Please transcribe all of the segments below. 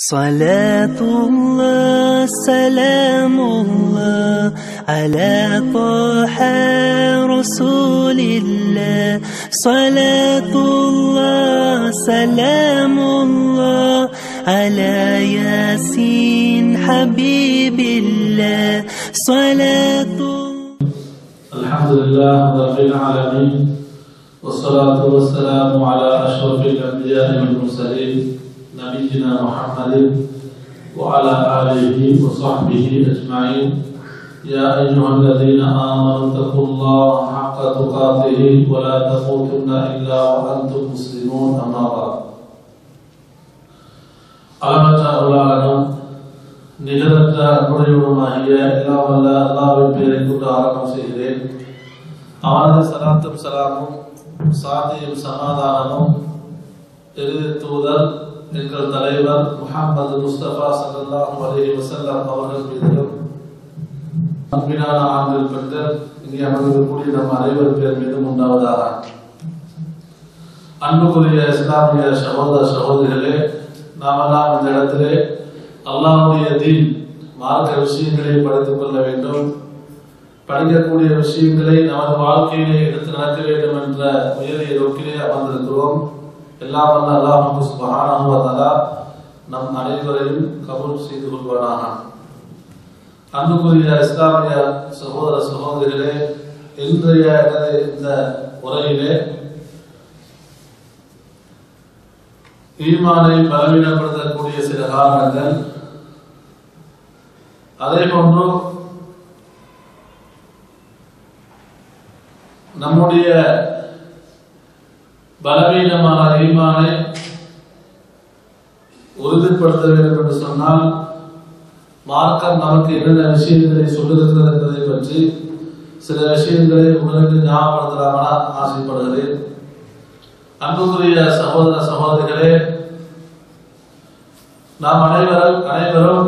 صلاتullah salamullah ala taha rasulillah. Salatullah salamullah ala yasin habibillah. Salatullah. Alhamdulillah rabbil alamin. Wassalatu wassalamu ala ashrafil anbiya'i wal mursalin نبينا محمد وعلى آله وصحبه أجمعين. يا أيها الذين آمنوا اتقوا الله حق تقاته ولا تموتن إلا وأنتم مسلمون. أما بعد. அளவற்ற அருளாளனும் நிகரற்ற அன்புடையவனுமாகிய எல்லாம் வல்ல அல்லாஹ்வின் பெயரைக் கொண்டு ஆரம்பம் செய்கிறேன். அவனது ஸலாத்தும் ஸலாமும் சாந்தியும் சமாதானமும் இறுதி தூதர் எங்கள் தலைவர் முஹம்மது முஸ்தபா ஸல்லல்லாஹு அலைஹி வஸல்லம் அவர்கள் மீதிலும் அன்பினான ஆண்கள் பெண்கள் இங்கே அமர்ந்திருக்கக்கூடிய நம் அனைவர் பேர் மீதும் உண்டாவதாக. அன்புக்குரிய இஸ்லாமிய சகோதர சகோதரிகளே, நாமெல்லாம் இந்த இடத்திலே அல்லாஹ்வுடைய தீன் மார்க்க விஷயங்களை படித்துக் கொள்ள வேண்டும், படிக்கக்கூடிய விஷயங்களை நமது வாழ்க்கையிலே எடுத்து நடக்க வேண்டும் என்ற உயரிய நோக்கிலே அமர்ந்திருக்கிறோம். எல்லாம் வல்ல அல்லாஹ் சுப்ஹானஹு வ தஆலா நம் அனைவரையும் கபூல் செய்து கொள்வானாக. அன்புக்குரிய இஸ்லாமிய சகோதர சகோதரிகளே, இன்றைய இந்த உரையிலே ஈமானை பலவீனப்படுத்தக்கூடிய சில காரணங்கள், அதே போன்று நம்முடைய பலவீனமான ஈமானை உறுதிப்படுத்த வேண்டும் என்று சொன்னால் மார்க்கம் நமக்கு என்னென்ன விஷயங்களை சொல்லிருக்கிறது என்பதை பற்றி சில விஷயங்களை உங்களுக்கு ஞாபகப்படுத்தலாமென ஆசைப்படுகிறேன். அன்புக்குரிய சகோதர சகோதரிகளே, நாம் அனைவரும்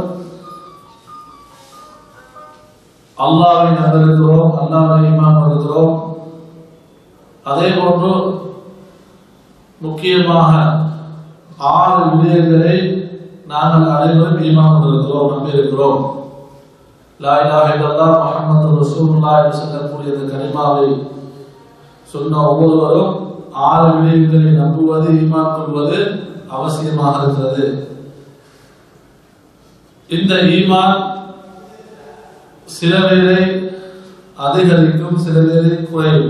அல்லாஹ்வை நம்பியிருக்கிறோம், அல்லாஹ்வை ஈமான் கொண்டிருக்கிறோம். அதே போன்று முக்கியமாக 6 விடயங்களை நாங்கள் அனைவரும் ஈமான் கொண்டிருக்கிறோம், நம்பியிருக்கிறோம். லா இலாஹ இல்லல்லாஹ் முஹம்மது ரசூலுல்லாஹ் என்று சொல்லக்கூடிய இந்த கலிமாவை சொன்ன ஒவ்வொருவரும் 6 விடயங்களை நம்புவது, ஈமான் கொள்வது அவசியமாக இருக்கிறது. இந்த ஈமான் சில வேளை அதிகரிக்கும், சில வேளை குறையும்.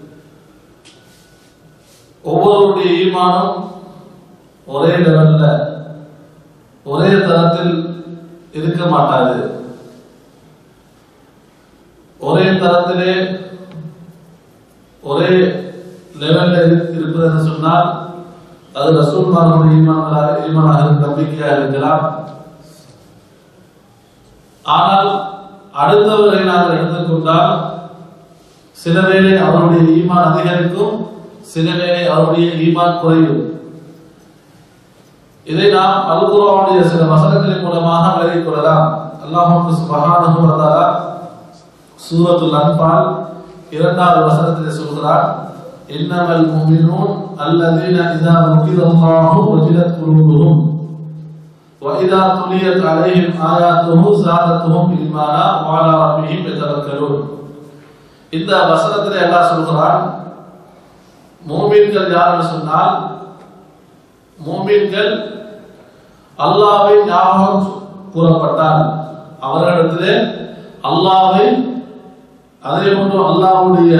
ஒவ்வொருடைய ஈமானும் ஒரே லெவல்ல, ஒரே தரத்தில் இருக்க மாட்டாது. ஒரே தரத்திலே ஒரே லெவல்ல இருப்பது என்று சொன்னால் அது ரசூலுல்லாஹ்வுடைய ஈமானாக நம்பிக்கையாக இருக்கலாம். ஆனால் அடுத்தவர்களை நாங்கள் எடுத்துக்கொண்டால் சில வேளை அவருடைய ஈமான் அதிகரிக்கும், சில வேளை அவருடைய ஈமான் குறையும். இதை நாம் அல் குர்ஆனுடைய சில வசனங்களின் மூலமாக விளங்கிக் கொள்ளலாம். அல்லாஹ் சுப்ஹானஹு வ தஆலா சூரத்துல் அன்ஃபால் 2வது வசனத்திலே சொல்கிறார், இன்னமல் முஃமினூன் அல்லதீன இதா ذுகிரல்லாஹு வஜிலத் குலூபுஹும் வ இதா துலியத் அலைஹிம் ஆயாத்துஹு ஸாதத்துஹும் ஈமானா வ அலா ரப்பிஹிம் யதவக்கலூன். இந்த வசனத்திலே அல்லாஹ் சொல்கிறான், மூமின்கள் யார் என்று சொன்னால், மூமின்கள் அல்லாஹ்வை ஞாபகம் கூறப்பட்டால், அவர்களிடத்திலே அல்லாஹ்வை, அதே போன்று அல்லாஹ்வுடைய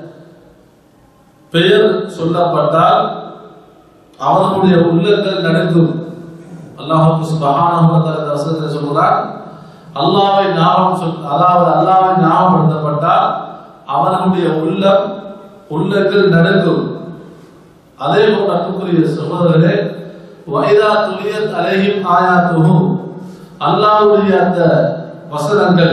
பெயர் சொல்லப்பட்டால் அவர்களுடைய உள்ளங்கள் நடுங்கும். அல்லாஹ் சுப்ஹானஹு வ தஆலா வசனத்தில் சொல்கிறார், அல்லாஹ்வை அதாவது அல்லாஹ்வை ஞாபகப்படுத்தப்பட்டால் அவர்களுடைய உள்ளங்கள் நடுங்கும். அதே போன்று அன்புக்குரிய சகோதரர்களே, வைதா துலியத் அலைஹிம் ஆயாத்துஹு, அல்லாஹ்வுடைய அந்த வசனங்கள்,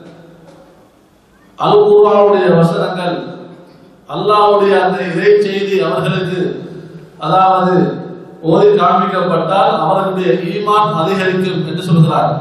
அல் குர்ஆனுடைய வசனங்கள், அல்லாஹ்வுடைய அந்த இறை செய்தி அவர்களுக்கு அதாவது ஓதி காண்பிக்கப்பட்டால் அவர்களுடைய ஈமான் அதிகரிக்கும் என்று சொல்கிறார்.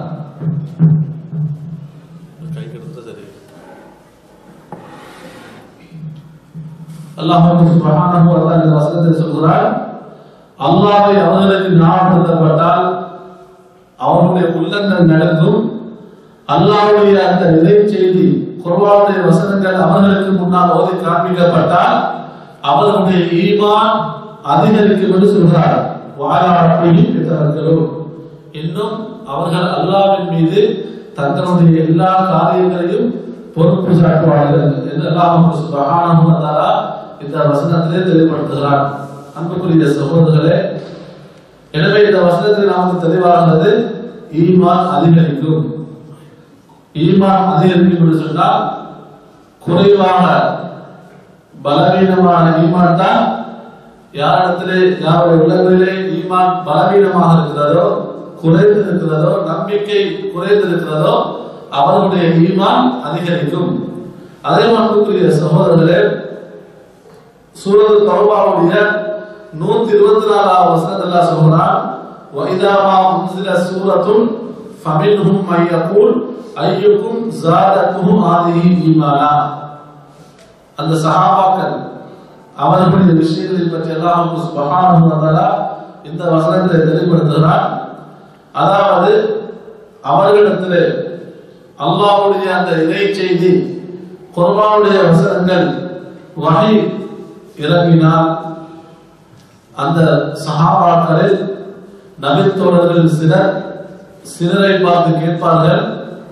அல்லாஹ் சுப்ஹானஹு வ தஆலா வசனத்தில் சொல்கிறார், அல்லாஹ்வை அவர்களுக்கு ஞாபகப்படுத்தப்பட்டால் அவனுடைய உள்ளங்கள் நடக்கும். அல்லாஹ்வுடைய அந்த இறை செய்தி குர்ஆனுடைய வசனங்கள் அவர்களுக்கு முன்னால் ஓதி காண்பிக்கப்பட்டால் அவர்களுடைய ஈமான் அதிகரிக்கும் என்று சொல்கிறார். வஅலா ரப்பிஹிம் யதவக்கலூன். இன்னும் அவர்கள் அல்லாஹ்வின் மீது தங்களுடைய எல்லா காரியங்களையும் பொறுப்பு சாட்டுவார்கள் என்று அல்லாஹ் சுப்ஹானஹு வ தஆலா இந்த வசனத்திலே தெளிவுபடுத்துகிறார். அன்புக்குரிய சகோதரர்களே, எனவே இந்த வசனத்தில் நமக்கு தெளிவாகிறது ஈமான் அதிகரிக்கும். ஈமான் அதிகரிக்கும் என்று சொன்னால் குறைவான பலவீனமான ஈமான் தான் யாரிடத்திலே யாருடைய உள்ளங்களிலே ஈமான் பலவீனமாக இருக்கிறதோ, குறைந்து இருக்கிறதோ, நம்பிக்கை குறைந்து இருக்கிறதோ அவர்களுடைய ஈமான் அதிகரிக்கும். அதே அன்புக்குரிய சகோதரர்களே, சூரத் தௌபாவுடைய 124வது வசனத்தில் அல்லாஹ் சொல்றான், وَإِذَا مَا أُنْزِلَتْ سُورَةٌ فَمِنْهُمْ مَن يَقُولُ أَيُّكُمْ زَادَتْهُ هَٰذِهِ إِيمَانًا. அந்த சஹாபாக்கள் அவர்களுடைய விஷயங்களை பற்றி அல்லாஹ் சுப்ஹானஹு வ தஆலா இந்த வசனத்தை தெளிவுபடுத்துகிறார். அதாவது அவர்களிடத்திலே அல்லாஹ்வுடைய அந்த இறை செய்தி குர்ஆனுடைய வசனங்கள் வஹி இறங்கினால் அந்த சஹாபாக்களில் நபித்தோழர்கள் சிலரை பார்த்து கேட்பார்கள்,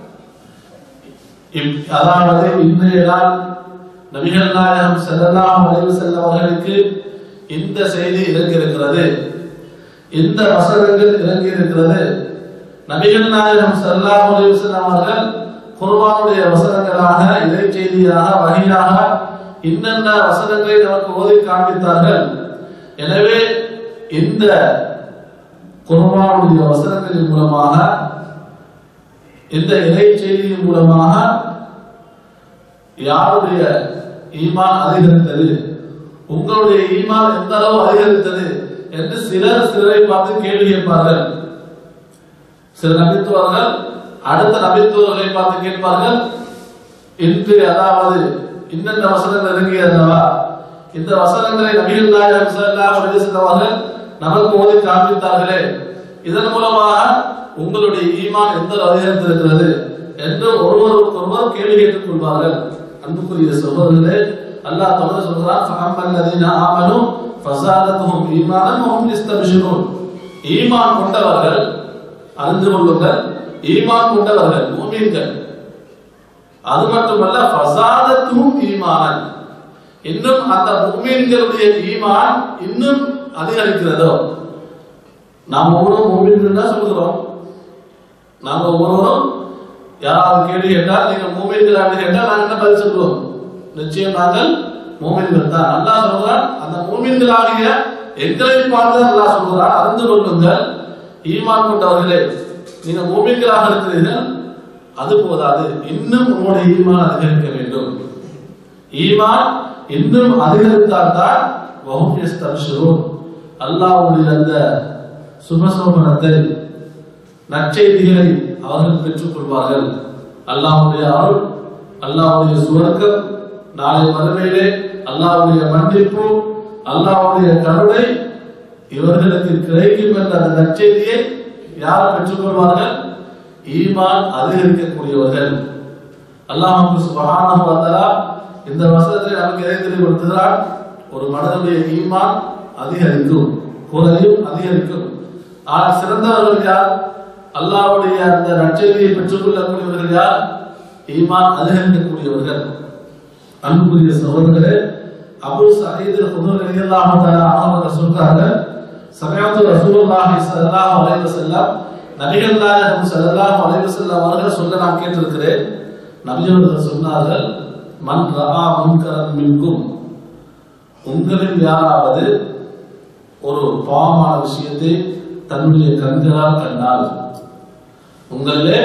அதாவது இன்றைய நாள் நபிகள் நாயகம் ஸல்லல்லாஹு அலைஹி வஸல்லம் அவர்களுக்கு இந்த செய்தி இறங்கி இருக்கிறது, இந்த வசனங்கள் இறங்கி இருக்கிறது, நபிகள் நாயகம் ஸல்லல்லாஹு அலைஹி வஸல்லம் அவர்கள் குர்ஆனுடைய வசனங்களாக இறை செய்தியாக வஹியாக இன்னென்ன வசனங்களை நமக்கு ஓதி காண்பித்தார்கள். எனவே இந்த குர்ஆனுடைய வசனங்களின் மூலமாக, இந்த இறை செய்தியின் மூலமாக யாருடைய ஈமான் அதிகரித்தது, உங்களுடைய ஈமான் எந்த அளவு அதிகரித்தது என்று சிலரை பார்த்து கேள்வி கேட்பார்கள். சில நபித்துவர்கள் அடுத்த நபித்துவர்களை பார்த்து கேட்பார்கள், இன்று அதாவது இன்னென்ன வசனங்கள் இறங்கியதா, இந்த வசனங்களை நபிகள் நாயகம் ஸல்லல்லாஹு அலைஹி வஸல்லம் அவர்கள் நமக்கு ஓதி காண்பித்தார்களே, இதன் மூலமாக உங்களுடைய ஈமான் எந்த அதிகரித்திருக்கிறது என்று ஒருவருக்கொருவர் கேள்வி கேட்டுக் கொள்வார்கள். அன்புக்குரிய சகோதரர்களே, அல்லாஹ் தஆலா சொல்றார், ஃபஅம்மல்லதீன ஆமனூ ஃபஸாதத்துஹும் ஈமானன் வஹும் யஸ்தப்ஷிரூன். ஈமான் கொண்டவர்கள், அறிந்து கொள்ளுங்கள், ஈமான் கொண்டவர்கள் முஃமின்கள், அது மட்டுமல்ல ஃபஸாதத்துஹும் ஈமானன், இன்னும் அந்த முஃமின்களுடைய ஈமான் இன்னும் அதிகரிக்கிறதோ. நாம் ஒவ்வொருவரும் முஃமின்கள் தான் சொல்கிறோம். நாம ஒவ்வொருவரும் யாராவது கேள்வி கேட்டால் நீங்க மூமின்கள் அப்படின்னு கேட்டால் நாங்கள் என்ன பதில் சொல்லுவோம்? நிச்சயம் நாங்கள் மூமின்கள் தான். அல்லாஹ் சொல்றான், அந்த மூமின்களாகிய எங்களை பார்த்து அல்லாஹ் சொல்றான், அறிந்து கொள்ளுங்கள் ஈமான் கொண்டவர்களே, நீங்க மூமின்களாக இருக்கிறீர்கள், அது போதாது, இன்னும் உங்களுடைய ஈமான் அதிகரிக்க வேண்டும். ஈமான் இன்னும் அதிகரித்தால் தான் வஹும் யஸ்தப்ஷிரூன், அல்லாஹ்வுடைய அந்த சுபசோபனத்தை நற்செய்திகளை அவர்கள் பெற்றுக் கொள்வார்கள். அல்லாஹ்வுடைய அருள், அல்லாஹ்வுடைய சுவர்க்கம், நாளை மறுமையிலே அல்லாஹ்வுடைய மன்னிப்பு, அல்லாஹ்வுடைய கருணை இவர்களுக்கு கிடைக்கும் என்ற அந்த நற்செய்தியை யார் பெற்றுக் கொள்வார்கள்? ஈமான் அதிகரிக்கக்கூடியவர்கள். அல்லாஹ் சுப்ஹானஹு வ தஆலா இந்த வசனத்தை நமக்கு எதை தெளிவுபடுத்துகிறார்? ஒரு மனிதனுடைய ஈமான் அதிகரிக்கும், குறையும் அதிகரிக்கும். ஆனால் சிறந்தவர்கள் யார்? அல்லாஹ்வுடைய அந்த நற்செய்தியை பெற்றுக் கொள்ளக்கூடியவர்கள் யார்? ஈமான் அதிகரிக்கக்கூடியவர்கள். அன்புக்குரிய சகோதரர்களே, அபூ சயீத் அல்-குத்ரி ரலியல்லாஹு தஆலா அவர்கள் சொல்றாங்க, சமயத்து ரசூலுல்லாஹி ஸல்லல்லாஹு அலைஹி வஸல்லம், நபிகள் நாயகம் ஸல்லல்லாஹு அலைஹி வஸல்லம் அவர்கள் சொல்ல நான் கேட்டிருக்கிறேன். நபிகள் சொன்னார்கள், மன் ரஆ முன்கரன் மின்கும், உங்களில் யாராவது ஒரு பாவமான விஷயத்தை தன்னுடைய கண்களால் கண்டால், உங்களிலே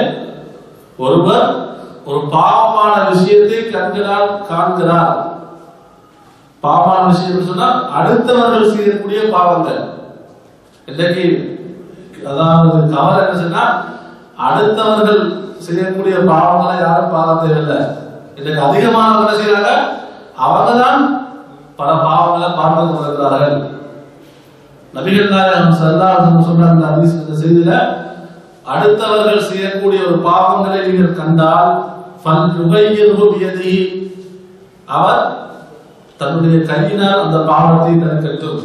ஒருவர் ஒரு பாவமான விஷயத்தை கண்களால் காண்கிறார். பாவமான விஷயம் சொன்னா அடுத்தவர்கள் செய்யக்கூடிய பாவங்கள். இன்றைக்கு அதாவது கவலை என்ன சொன்னா, அடுத்தவர்கள் செய்யக்கூடிய பாவங்களை யாரும் பார்க்க தேவையில்லை. இன்றைக்கு அதிகமாக என்ன செய்யறாங்க, அவங்கதான் பல பாவங்களை பார்த்து கொண்டிருக்கிறார்கள். நபிகள் நாயகம் ஸல்லல்லாஹு அலைஹி வஸல்லம் சொன்ன அந்த செய்தியில, அடுத்தவர்கள் செய்யக்கூடிய ஒரு பாவங்களை நீங்கள் கண்டால் அவர் தன்னுடைய கையினால் அந்த பாவத்தை தடுக்கட்டும்.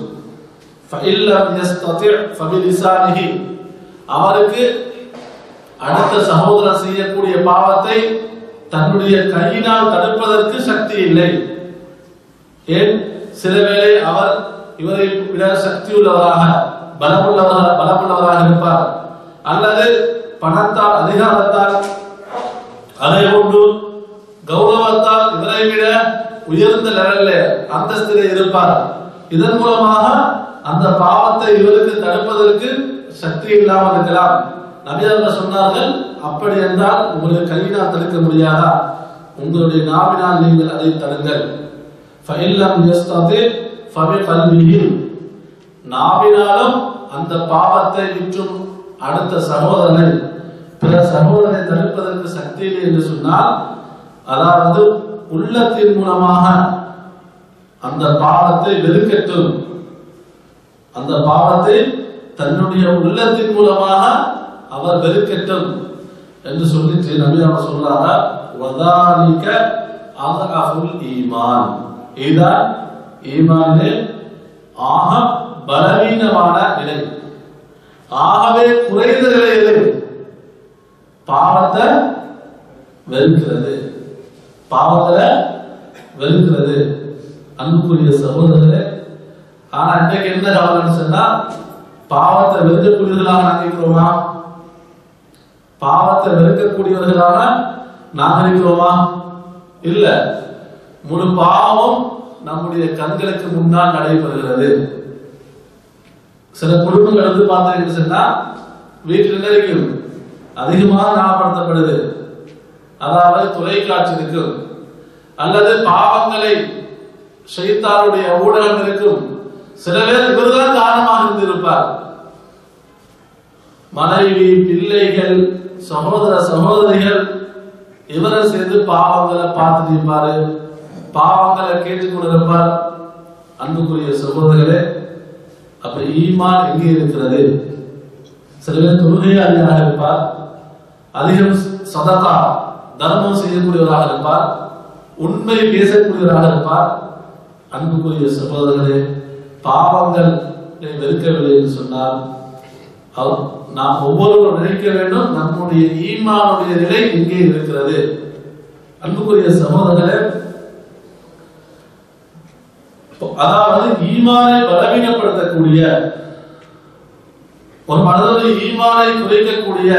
அவருக்கு அடுத்த சகோதரர் செய்யக்கூடிய பாவத்தை தன்னுடைய கையினால் தடுப்பதற்கு சக்தி இல்லை. ஏன்? சில வேளை அவர் இவரை விட சக்தி உள்ளவராக பலமுள்ளவராக இருப்பார், அல்லது பணத்தால் அதிகாரத்தால் அதை கொண்டு கௌரவத்தால் இவரை விட உயர்ந்த லெவல்ல அந்தஸ்திலே இருப்பார். இதன் மூலமாக அந்த பாவத்தை இவருக்கு தடுப்பதற்கு சக்தி இல்லாமல் இருக்கலாம். நபி அவர்கள் சொன்னார்கள், அப்படி என்றால் உங்களுக்கு கையினால் தடுக்க முடியாதா? உங்களுடைய நாவினால் நீங்கள் அதை தடுங்கள். நாவினாலும் அந்த பாவத்தை விற்றும் அடுத்த சகோதரனை பிற சகோதரனை தடுப்பதற்கு சக்தி இல்லை என்று சொன்னால், அதாவது உள்ளத்தின் மூலமாக அந்த பாவத்தை வெறுக்கட்டும். அந்த பாவத்தை தன்னுடைய உள்ளத்தின் மூலமாக அவர் வெறுக்கட்டும் என்று சொல்லிட்டு நபி அவர் சொல்றாங்க, வதாலிக அத்அஃபுல் ஈமான். இதுதான் ஈமானிலே ஆக பலவீனமான நிலை, ஆகவே குறைந்த நிலையிலே பாவத்தை வெறுக்கிறது, பாவத்தை வெறுக்கிறது. அன்புக்குரிய சகோதரர்களே, ஆனா இன்னைக்கு என்ன கவலைன்னு சொன்னா, பாவத்தை வெறுக்கக்கூடியவர்களாக நாங்கள் இருக்கிறோமா? பாவத்தை வெறுக்கக்கூடியவர்களாக நாங்கள் இருக்கிறோமா? இல்ல. முழு பாவமும் நம்முடைய கண்களுக்கு முன்னால் நடைபெறுகிறது. சில குடும்பங்கள் எடுத்து பார்த்தீங்கன்னு சொன்னா, வீட்டில் என்ன இருக்கும்? அதிகமாக ஞாபகப்படுத்தப்படுது. அதாவது தொலைக்காட்சி இருக்கும், அல்லது பாவங்களை ஷைத்தானுடைய ஊடகம் இருக்கும். சில பேர் இவர்தான் காரணமாக இருந்திருப்பார். மனைவி, பிள்ளைகள், சகோதர சகோதரிகள் இவரை சேர்ந்து பாவங்களை பார்த்து இருப்பாரு, பாவங்களை கேட்டுக்கொண்டிருப்பார். அன்புக்குரிய சகோதரர்களே, அப்ப ஈமான் எங்கே இருக்கிறது? சில பேர் தொழுகையாளியாக இருப்பார், அதிகம் சதகா தர்மம் செய்யக்கூடியவராக இருப்பார், உண்மை பேசக்கூடியவராக இருப்பார். அன்புக்குரிய சகோதரர்களே, பாவங்கள் வெறுக்கவில்லை என்று சொன்னால் நாம் ஒவ்வொருவரும் நினைக்க வேண்டும், நம்முடைய ஈமானுடைய நிலை எங்கே இருக்கிறது? அன்புக்குரிய சகோதரர்களே, அதாவது ஈமானை பலவீனப்படுத்தக்கூடிய, ஒரு மனிதனுடைய ஈமானை குறைக்கக்கூடிய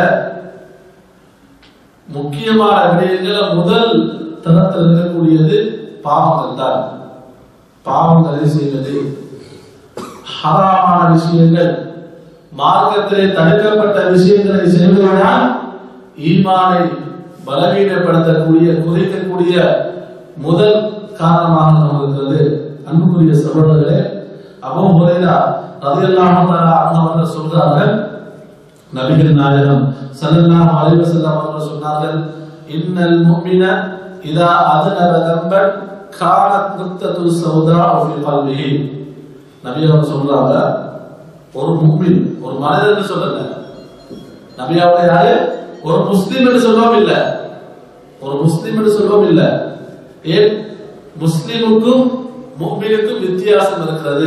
முக்கியமான விடயங்களை முதல் தரத்தில் இருக்கக்கூடியது பாவங்கள் தான். பாவங்களை செய்வது, ஹராமான விஷயங்கள், மார்க்கத்திலே தடுக்கப்பட்ட விஷயங்களை செய்வதுதான் ஈமானை பலவீனப்படுத்தக்கூடிய, குறைக்கக்கூடிய முதல் காரணமாக இருக்கிறது. அன்புக்குரிய சகோதரர்களே, அபூ ஹுரைரா ரலியல்லாஹு தஆலா அவர்கள் சொல்றார்கள், நபிகள் நாயகம் ஸல்லல்லாஹு அலைஹி வஸல்லம் அவர்கள் சொன்னார்கள், இன்னல் முஃமின இதா அذنب ذنبا كانت نقطة سوداء في قلبه. நபி அவர்கள் சொல்றாங்க, ஒரு முஃமின், ஒரு மனிதன் என்று சொல்லல, நபி அவர்கள் யாரு? ஒரு முஸ்லிம் என்று சொல்லவும் இல்லை, ஒரு முஸ்லிம் என்று சொல்லவும் இல்லை. ஏன்? முஸ்லிமுக்கும் முஃமினுக்கும் வித்தியாசம் இருக்கிறது.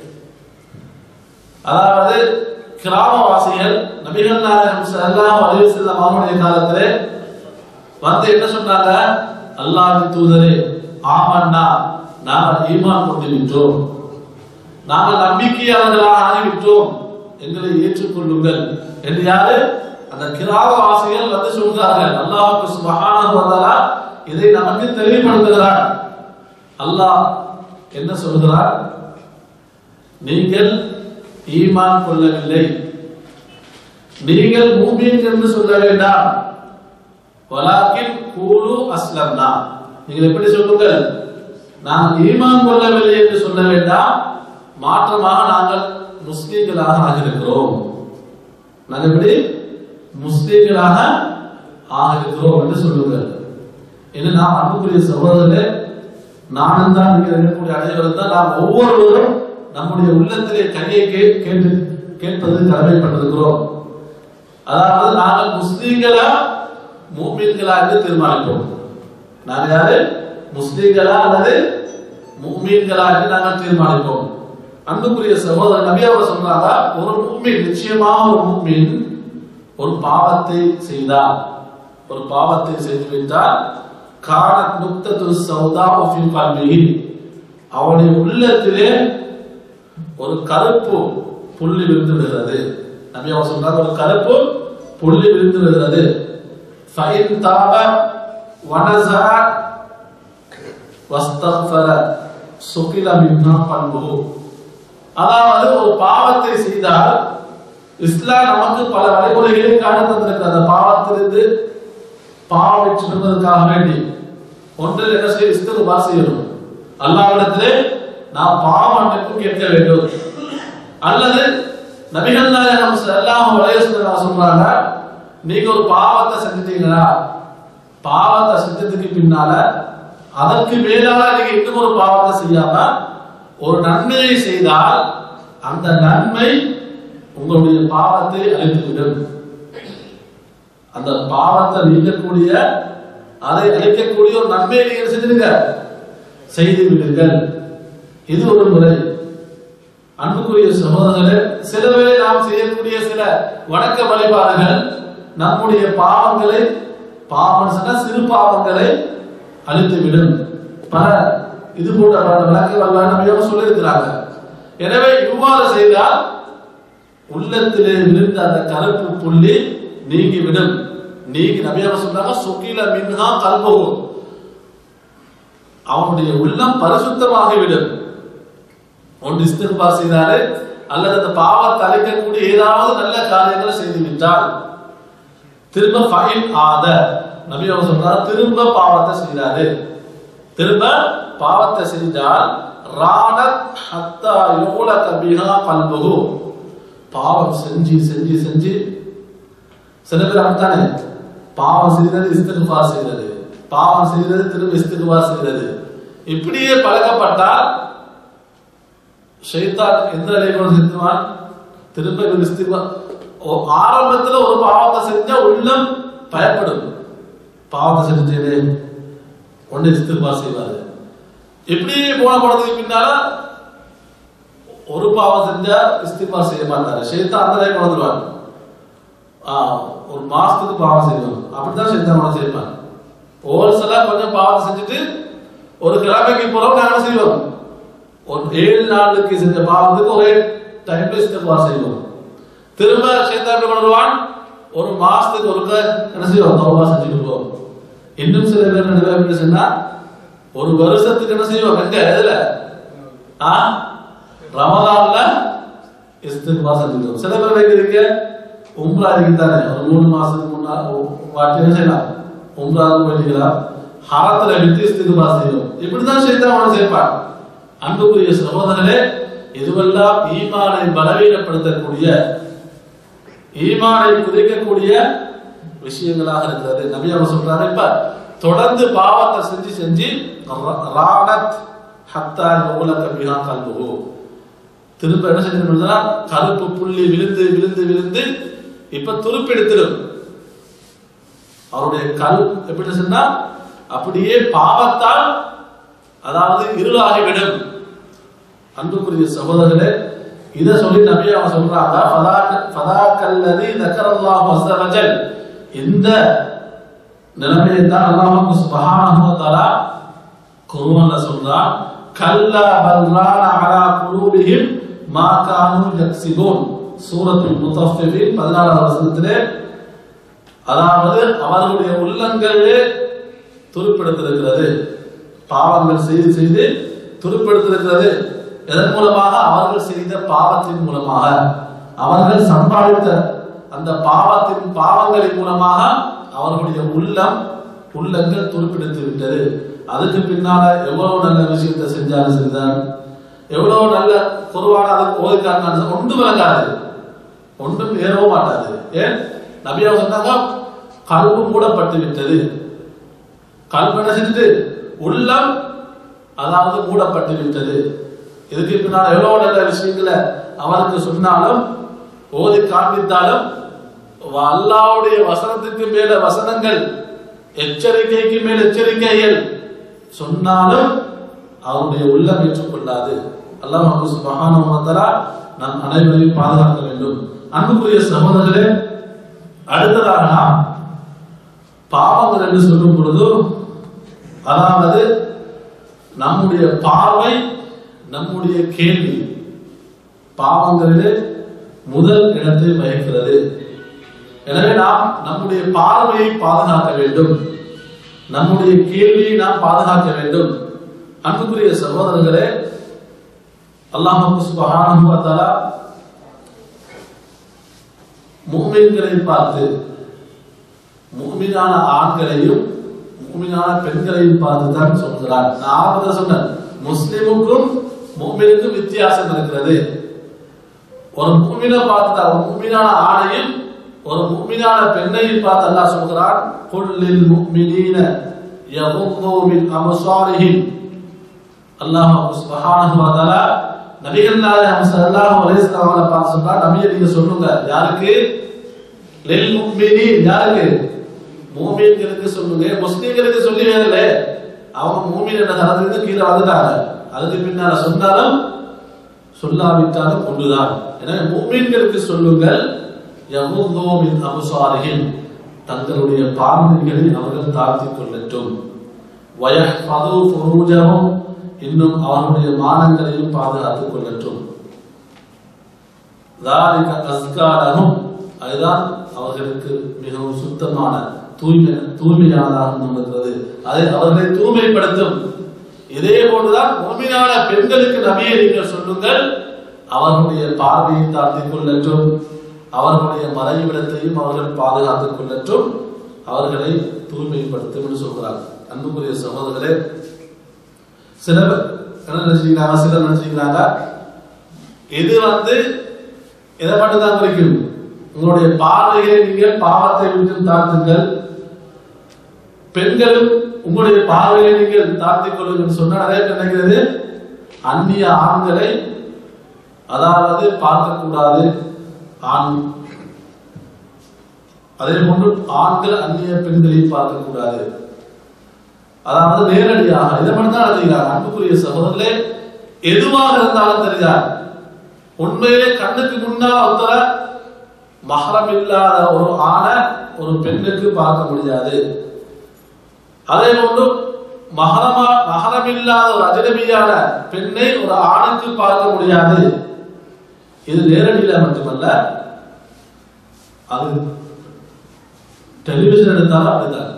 அதாவது கிராமவாசிகள் நபிகள் நாயகம் ஸல்லல்லாஹு அலைஹி வஸல்லம் அவருடைய காலத்திலே வந்து என்ன சொன்னாங்க? அல்லாஹ்வின் தூதரே, ஆமன்னா, நாங்கள் ஈமான் கொண்டு விட்டோம், நாங்கள் நம்பிக்கையாளர்களாக ஆகிவிட்டோம், எங்களை ஏற்றுக்கொள்ளுங்கள் என்று யாரு? அந்த கிராமவாசிகள் வந்து சொல்கிறார்கள். அல்லாஹ் சுப்ஹானஹு வ தஆலா இதை நமக்கு தெளிவுபடுத்துகிறார். அல்லாஹ் என்ன சொல்கிறார்? நீங்கள் ஈமான் கொள்ளவில்லை, நீங்கள் மூமின் என்று சொல்ல வேண்டாம், வலாக்கின் கூலு அஸ்லம்னா, நீங்கள் எப்படி சொல்லுங்கள்? நாங்கள் ஈமான் கொள்ளவில்லை என்று சொல்ல வேண்டாம், மாற்றமாக நாங்கள் முஸ்லிம்களாக ஆகியிருக்கிறோம், நாங்கள் எப்படி முஸ்லிம்களாக ஆகியிருக்கிறோம் என்று சொல்லுங்கள். என்று நாம் அன்புக்குரிய சகோதரர்களே, நானும் தான் நீங்கள் இருக்கக்கூடிய அனைவரும் தான் நாம் ஒவ்வொருவரும் நம்முடைய உள்ளத்திலே கையை கேட்பது கடமைப்பட்டிருக்கிறோம். அதாவது நாங்கள் முஸ்லிம்களா முஃமின்களா என்று தீர்மானிப்போம். நாங்கள் யாரு? முஸ்லிம்களா அல்லது முஃமின்களா என்று நாங்கள் தீர்மானிப்போம். அன்புக்குரிய சகோதரர் நபி அவர் சொல்றாங்க, ஒரு முஃமின், நிச்சயமாக ஒரு முஃமின் ஒரு பாவத்தை செய்தால், ஒரு பாவத்தை செய்துவிட்டால், கானத் நுக்தத்து சௌதாஉ ஃபீ கல்பிஹி, அவனுடைய உள்ளத்திலே ஒரு கருப்பு புள்ளி விழுந்து விடுகிறது. நபி அவர் சொல்றாங்க, ஒரு கருப்பு புள்ளி விழுந்து விடுகிறது. ஃபைன் தாப வனஸா வஸ்தக்ஃபர சுகில மின்ஹா கல்புஹு. அதாவது ஒரு பாவத்தை செய்தால் இஸ்லாம் நமக்கு பல வழிமுறைகளை காட்டி தந்திருக்கிறது. அந்த பாவத்திலிருந்து பாவத்தை சுடுவதற்காக வேண்டி ஒன்றில் என்ன செய்ய, இஸ்திக்பார் செய்யணும். அல்லாஹ்விடத்திலே நாம் பாவ மன்னிப்பு கேட்க வேண்டும். அல்லது நபிகள் நாயகம் ஸல்லல்லாஹு அலைஹி வஸல்லம் சொல்றாங்க, நீங்க ஒரு பாவத்தை செஞ்சிட்டீங்களா, பாவத்தை செஞ்சதுக்கு பின்னால அதற்கு மேலால நீங்க இன்னும் ஒரு பாவத்தை செய்யாம ஒரு நன்மையை செய்தால் அந்த நன்மை உங்களுடைய பாவத்தை அழித்துவிடும். அந்த பாவத்தை நீக்கக்கூடிய, அதை அழிக்கக்கூடிய ஒரு நன்மையை நீங்க செஞ்சிருங்க, செய்து விடுங்கள். இது ஒரு முறை. அன்புக்குரிய சகோதரர்களே, சில வேளை நாம் செய்யக்கூடிய சில வணக்க வழிபாடுகள் நம்முடைய பாவங்களை, பாவம் சொன்னா சிறு பாவங்களை அழித்துவிடும். பல இது போன்ற வழக்கு சொல்லி இருக்கிறாங்க. எனவே இவ்வாறு செய்தால் உள்ளத்திலே விழுந்த அந்த கருப்பு புள்ளி நீங்கிவிடும். நீங்கி நபியாக சொன்னாங்க, சுகில மின்ஹா கல்புஹு, அவனுடைய உள்ளம் பரிசுத்தமாகிவிடும். ஒன்று இஸ்திக்பார் செய்தாரு, அல்லது அந்த பாவத்தை அழிக்கக்கூடிய ஏதாவது நல்ல காரியங்களை செய்து விட்டால், திரும்ப ஃபைன் ஆத, நபியாக சொல்றாரு, திரும்ப பாவத்தை செய்தாரு, திரும்ப பாவத்தை செஞ்சால் ரானத் ஹத்தா யுலக பிஹா கல்புஹு, பாவம் செஞ்சு செஞ்சு செஞ்சு, சில பேர் அப்படித்தானே, பாவம் செய்தது இஸ்திக்பார் செய்தது, பாவம் செய்தது திரும்ப இஸ்திக்பார் செய்தது, இப்படியே பழக்கப்பட்டால் ஷைத்தான் எந்த நிலையில் செஞ்சுவான், திரும்ப இஸ்திக்பார். ஆரம்பத்தில் ஒரு பாவத்தை செஞ்சா உள்ளம் பயப்படும், பாவத்தை செஞ்சது ஒன்று இஸ்திக்பார் செய்வாரு. இப்படி போன படத்துக்கு பின்னால ஒரு பாவம் செஞ்சா இஸ்திக்பார் செய்ய மாட்டாரு, ஷைத்தான் அந்த நிலையில் வந்துருவாங்க. ஒரு மாசத்துக்கு பாவம் செய்வோம், அப்படித்தான் ஷைத்தான் கூட செய்வான். ஒரு சில கொஞ்சம் பாவத்தை செஞ்சுட்டு ஒரு கிழமைக்கு போறோம், நாங்க செய்வோம், ஒரு 7 நாளுக்கு செஞ்ச பாவத்துக்கு ஒரே டைம்ல இஸ்திக்பார் செய்வோம். திரும்ப ஷைத்தான் கொண்டு வருவான், ஒரு மாசத்துக்கு ஒருக்க என்ன செய்வோம், தௌபா செஞ்சுட்டு போவோம். இன்னும் சில பேர் என்ன சொன்னா, ஒரு வருஷத்துக்கு என்ன செய்வோம், எங்க எதுல ரமலான்ல இஸ்திக்பார் செஞ்சுட்டோம். சில பேர் வைக்கிறீங்க உம்ரா இருக்குதானே, ஒரு 3 மாசத்துக்கு முன்னாடி என்ன செய்யலாம், உம்ரா போயிக்கலாம், ஹரத்துல விட்டு இஸ்திக்பார் செய்வோம். இப்படிதான் ஷைத்தான் செய்வான். அன்புக்குரிய சகோதரர்களே, இதுவெல்லாம் ஈமானை பலவீனப்படுத்தக்கூடிய, ஈமானை குறைக்கக்கூடிய விஷயங்களாக இருக்கிறது. நபி அவர் சொல்றாங்க, இப்ப தொடர்ந்து பாவத்தை செஞ்சு செஞ்சு ரானத் ஹத்தா யுலக பிஹா கல்புஹு, திரும்ப என்ன செஞ்சா கருப்பு புள்ளி விழுந்து விழுந்து விழுந்து இப்ப துருப்பெடுத்திடும். அவருடைய கல் எப்படி சொன்னா அப்படியே பாவத்தால், அதாவது இருளாகிவிடும். அன்புக்குரிய சகோதரர்களே, இத சொல்லி நபி அவங்க சொல்றாங்க, ஃபதாக்கல்லதி தக்கரல்லாஹு அஸ்ஸ வஜல், இந்த நிலைமையை தான் அல்லாஹ் சுப்ஹானஹு வ தஆலா குர்ஆன்ல சொல்றான், கல்லா பல் ரான அலா குலூபிஹிம் மா கானூ யக்ஸிபூன், சூரத்துல் முத்தஃபிஃபின் 14வது வசனத்திலே, அதாவது அவர்களுடைய உள்ளங்களே துருப்பெடுத்திருக்கிறது, பாவங்கள் செய்து செய்து துருப்பெடுத்திருக்கிறது. எதன் மூலமாக? அவர்கள் செய்த பாவத்தின் மூலமாக, அவர்கள் சம்பாதித்த அந்த பாவங்களின் மூலமாக அவர்களுடைய உள்ளங்கள் துருப்பிடித்து விட்டது. அதுக்கு பின்னால எவ்வளவு நல்ல விஷயத்தை செஞ்சாலும் சரிதான், எவ்வளவு நல்ல குர்ஆன அதுக்கு ஓதி காட்டினாலும் ஒன்றும் விளங்காது, ஒன்றும் ஏறவும் மாட்டாது. ஏன்? நபி அவங்க சொன்னாங்க, கல்பு மூடப்பட்டு விட்டது. கல்பு என்ன செஞ்சுட்டு உள்ளம் அதாவது மூடப்பட்டு விட்டது. இதுக்கு பின்னால் எவ்வளவு நல்ல விஷயங்களை அவருக்கு சொன்னாலும் ஓதி காண்பித்தாலும் அல்லாஹ்வுடைய வசனத்துக்கு மேல வசனங்கள், எச்சரிக்கைக்கு மேல் எச்சரிக்கைகள் சொன்னாலும் அவருடைய உள்ளம் ஏற்றுக்கொள்ளாது. அல்லாஹ் சுப்ஹானஹு வ தஆலா நம் அனைவரையும் பாதுகாக்க வேண்டும். அன்புக்குரிய சகோதரர்களே, அடுத்ததாக நாம் பாவங்கள் என்று சொல்லும் பொழுது, அதாவது நம்முடைய பார்வை, நம்முடைய கேள்வி பாவங்களிலே முதல் இடத்தை வகிக்கிறது. எனவே நாம் நம்முடைய பார்வையை பாதுகாக்க வேண்டும், நம்முடைய கேள்வியை நாம் பாதுகாக்க வேண்டும். அன்புக்குரிய சகோதரர்களே, அல்லாஹ் சுப்ஹானஹு வ தஆலா முஃமின்களை பார்த்து, முஃமினான ஆண்களையும் முஃமினான பெண்களையும் பார்த்து தான் சொல்கிறார். நான் ஆரம்பத்தில் சொன்னேன், முஸ்லிமுக்கும் முஃமினுக்கும் வித்தியாசம் இருக்கிறது. ஒரு முஃமினை பார்த்து, ஒரு முஃமினான ஆணையும் ஒரு முஃமினான பெண்ணையும் பார்த்து அல்லாஹ் சொல்கிறான், குல்லில் முஃமினீன யகுது மின் அப்சாரிஹிம். அல்லாஹ் சுப்ஹானஹு வ தஆலா நபிகள் நாயகம் ஸல்லல்லாஹு அலைஹி வஸல்லம் அவர்களை பார்த்து சொல்றார், நபியே நீங்க சொல்லுங்க. யாருக்கு? லில் முஃமினீன், யாருக்கு? மூமின்களுக்கு சொல்லுங்க. முஸ்லிம்களுக்கு சொல்லி வேறல, அவங்க மூமின் என்ற தரத்திலிருந்து கீழே வந்துட்டாங்க. அதுக்கு பின்னால சொன்னாலும் சொல்லாவிட்டாலும் ஒன்றுதான். எனவே மூமின்களுக்கு சொல்லுங்கள், யகுது மின் அப்சாரிஹிம், தங்களுடைய பார்வைகளை அவர்கள் தாழ்த்திக் கொள்ளட்டும். வயஹ்ஃபது ஃபுரூஜஹும், இன்னும் அவருடைய மானங்களையும் பாதுகாத்துக் கொள்ளட்டும். ذَلِكَ أَزْكَى لَهُمْ, அதுதான் அவர்களுக்கு மிகவும் சுத்தமான தூய்மையானதாக இருக்கிறது. அதை அவர்களை தூய்மைப்படுத்தும். இதே போன்றுதான் முஃமினான பெண்களுக்கு நபியே நீங்கள் சொல்லுங்கள், அவர்களுடைய பார்வையை தாழ்த்திக் கொள்ளட்டும், அவர்களுடைய மறைவிடத்தையும் அவர்கள் பாதுகாத்துக் கொள்ளட்டும், அவர்களை தூய்மைப்படுத்தும் என்று சொல்கிறார். அன்புக்குரிய சகோதரர்களே, சிலர் என்ன நினைச்சுக்கிறாங்க, சிலர் நினைச்சுக்கிறாங்க இது எதை மட்டும் தான் குறிக்கும், உங்களுடைய பார்வைகளை நீங்கள் பாவத்தை விட்டு தாழ்த்துங்கள், பெண்களும் உங்களுடைய பார்வையை நீங்கள் தாழ்த்திக் கொள்ளுங்கள் சொன்னால் நிறைய பேர் நினைக்கிறது அந்நிய ஆண்களை, அதாவது பார்க்கக்கூடாது, அதே போன்று ஆண்கள் அந்நிய பெண்களை பார்க்கக்கூடாது, அதாவது நேரடியாக இதை மட்டும் தான் எழுதுகிறார். அன்புக்குரிய சகோதரர்களே, எதுவாக இருந்தாலும் தெரியாது, உண்மையிலே கண்ணுக்கு முன்னால் ஒருத்தர மஹரம் இல்லாத ஒரு ஆணை ஒரு பெண்ணுக்கு பார்க்க முடியாது. அதே போன்று மஹரம் இல்லாத ஒரு அஜ்னபியான பெண்ணை ஒரு ஆணுக்கு பார்க்க முடியாது. இது நேரடியில மட்டுமல்ல, அது டெலிவிஷன் எடுத்தாலும் அப்படிதான்.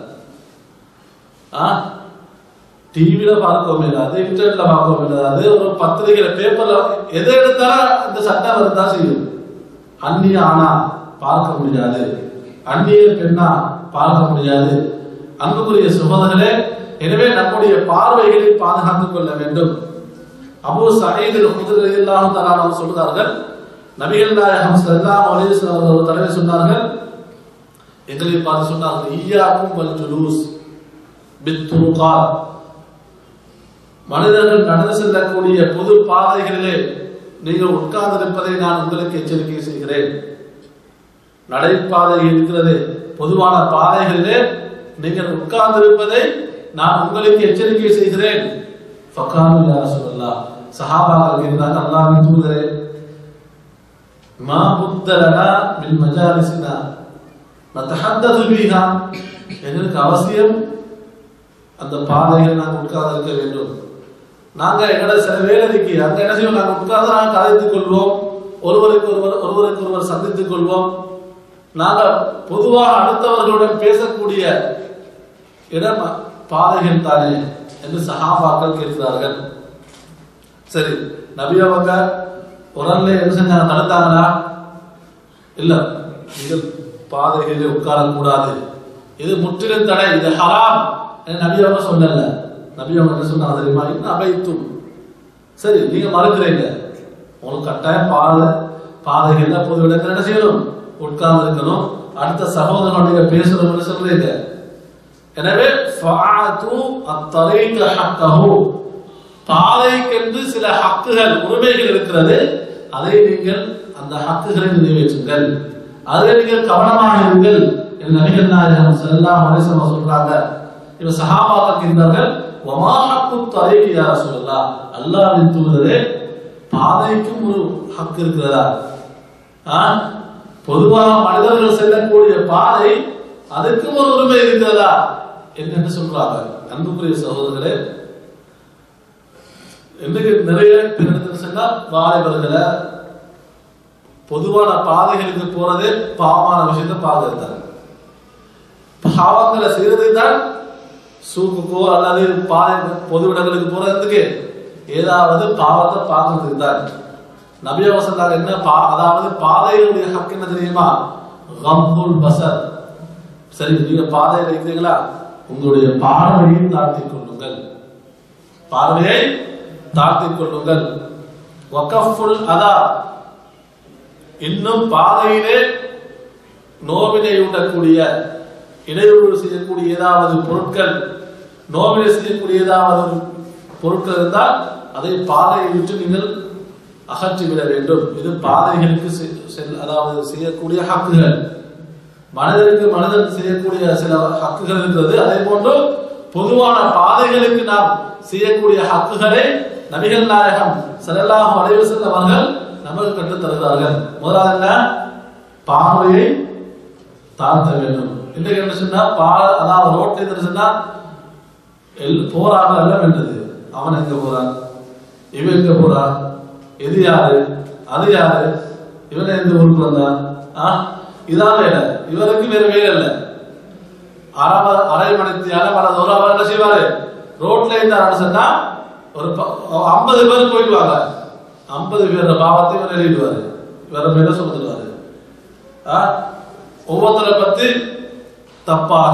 டிவியில பார்க்கவும் இல்லாது, இன்டர்நெட்ல பார்க்கவும் இல்லாது, ஒரு பத்திரிகையில பேப்பர்ல எதை எடுத்தாலும் இந்த சட்டம் இருந்தா செய்யும். அந்நிய ஆணா பார்க்க முடியாது, அந்நிய பெண்ணா பார்க்க முடியாது. அன்புக்குரிய சகோதரர்களே, எனவே நம்முடைய பார்வைகளை பாதுகாத்துக் கொள்ள வேண்டும். அபூ சயீத் அல்-குத்ரி ரலியல்லாஹு தஆலா அவர்கள் சொல்கிறார்கள், நபிகள் நாயகம் ஸல்லல்லாஹு அலைஹி வஸல்லம் அவர்கள் ஒரு தடவை சொன்னார்கள், எங்களை பார்த்து சொன்னார்கள், இய்யாக்கும் வல் ஜுலூஸ் பித்துருகாத், மனிதர்கள் நடந்து செல்லக்கூடிய பொது பாதைகளிலே நீங்கள் உட்கார்ந்திருப்பதை நான் உங்களுக்கு எச்சரிக்கை செய்கிறேன். நடைபாதை இருக்கிறது, பொதுவான பாதைகளிலே நீங்கள் உட்கார்ந்திருப்பதை நான் உங்களுக்கு எச்சரிக்கை செய்கிறேன். ஃபகாலு யா ரசூலல்லாஹ், சஹாபாக்கள் கேட்டாங்க, அல்லாஹ்வின் தூதரே, மா புத்தலனா மின் மஜாலிஸினா நதஹத்தது பிஹா, எங்களுக்கு அவசியம் அந்த பாதையில் நாங்கள் உட்கார்ந்திருக்க வேண்டும். நாங்க எங்களோட சில வேலைக்கு அங்க என்ன செய்வோம், நாங்கள் உட்கார்ந்து நாங்கள் கதைத்துக் கொள்வோம், ஒருவருக்கு ஒருவர் சந்தித்துக் கொள்வோம். நாங்கள் பொதுவாக அடுத்தவர்களுடன் பேசக்கூடிய இடம் பாதைகள் தானே என்று சஹாபாக்கள் கேட்கிறார்கள். சரி, நபி அவங்க உடல்ல என்ன செஞ்சாங்க, தடுத்தாங்களா? இல்ல, நீங்கள் பாதைகளில் உட்காரக்கூடாது, இது முற்றிலும் தடை, இது ஹராம் நபி அவங்க சொல்லல. நபி அவங்க என்ன சொன்னாங்க தெரியுமா? இன்னும் அபைத்தும், சரி நீங்க மறுக்கிறீங்க, உங்களுக்கு கட்டாயம் பாதைகள்ல பொது இடங்கள் என்ன செய்யணும், உட்கார்ந்து இருக்கணும், அடுத்த சகோதரனுடைய பேசணும்னு சொல்றீங்க. எனவே பாதைக்கென்று சில ஹக்குகள், உரிமைகள் இருக்கிறது, அதை நீங்கள் அந்த ஹக்குகளை நிறைவேற்றுங்கள். அதில் நீங்கள் கவனமாக இருங்கள் என்று நபிகள் நாயகம் ஸல்லல்லாஹு அலைஹி வஸல்லம் சொல்றாங்க. இப்ப சஹாபாக்கள் இருந்தார்கள், வமா ஹக்கு தரீகி யா ரசூலல்லாஹ், அல்லாஹ்வின் தூதரே பாதைக்கும் ஒரு ஹக் இருக்கிறதா? பொதுவாக மனிதர்கள் செல்லக்கூடிய பாதை அதுக்கும் ஒரு உரிமை இருக்கிறதா என்று சொல்றாங்க. அன்புக்குரிய சகோதரர்களே, இன்றைக்கு நிறைய பேரிடத்தில் சென்றா வாலிபர்களை பொதுவான பாதைகளுக்கு போறதே பாவமான விஷயத்தை பாதுகாத்தாங்க. பாவங்களை செய்யறது தான் சூக்குக்கோ அல்லது பாதை பொது இடங்களுக்கு போறதுக்கு ஏதாவது பாவத்தை பார்க்கறதுக்கு தான். நபி அவர்கள் என்ன அதாவது பாதையுடைய ஹக் என்ன தெரியுமா? கம்முல் பஸர். சரி, நீங்க பாதையில் இருக்கிறீங்களா, உங்களுடைய பார்வையை தாழ்த்திக் கொள்ளுங்கள், பார்வையை தாழ்த்திக் கொள்ளுங்கள். வகஃபுல் அதா, இன்னும் பாதையிலே நோவினை ஊட்டக்கூடிய இடையூறு செய்யக்கூடிய ஏதாவது பொருட்கள், நோவினை செய்யக்கூடிய ஏதாவது பொருட்கள் இருந்தால் அதை பாதையை விட்டு நீங்கள் அகற்றிவிட வேண்டும். இது பாதைகளுக்கு அதாவது செய்யக்கூடிய ஹக்குகள். மனிதனுக்கு மனிதன் செய்யக்கூடிய சில ஹக்குகள் இருக்கிறது. அதே போன்று பொதுவான பாதைகளுக்கு நாம் செய்யக்கூடிய ஹக்குகளை நபிகள் நாயகம் ஸல்லல்லாஹு அலைஹி வஸல்லம் அவர்கள் நமக்கு கற்றுத் தருகிறார்கள். முதலாவது என்ன? பார்வையை தாழ்த்த வேண்டும். இன்றைக்கு என்ன சொன்னா, அதாவது ரோட்ல என்ன சொன்னா போறாங்க எல்லாம் என்றது, அவன் எங்க போறான், இவன் எங்க போறான், எது யாரு, அது யாரு, இவனை எந்த ஊருக்கு வந்தான், இதான் வேலை. இவருக்கு வேற வேலை இல்லை. அரை மணித்தியான ஒரு அவர் என்ன செய்வாரு, ரோட்ல இருந்தாரு சொன்னா ஒரு 50 பேர் போயிடுவாங்க. 50 பேர் பாவத்தை இவர் எழுதிடுவாரு, வேற மேல சொல்லிடுவாரு. ஒவ்வொருத்தரை பத்தி தப்பாக.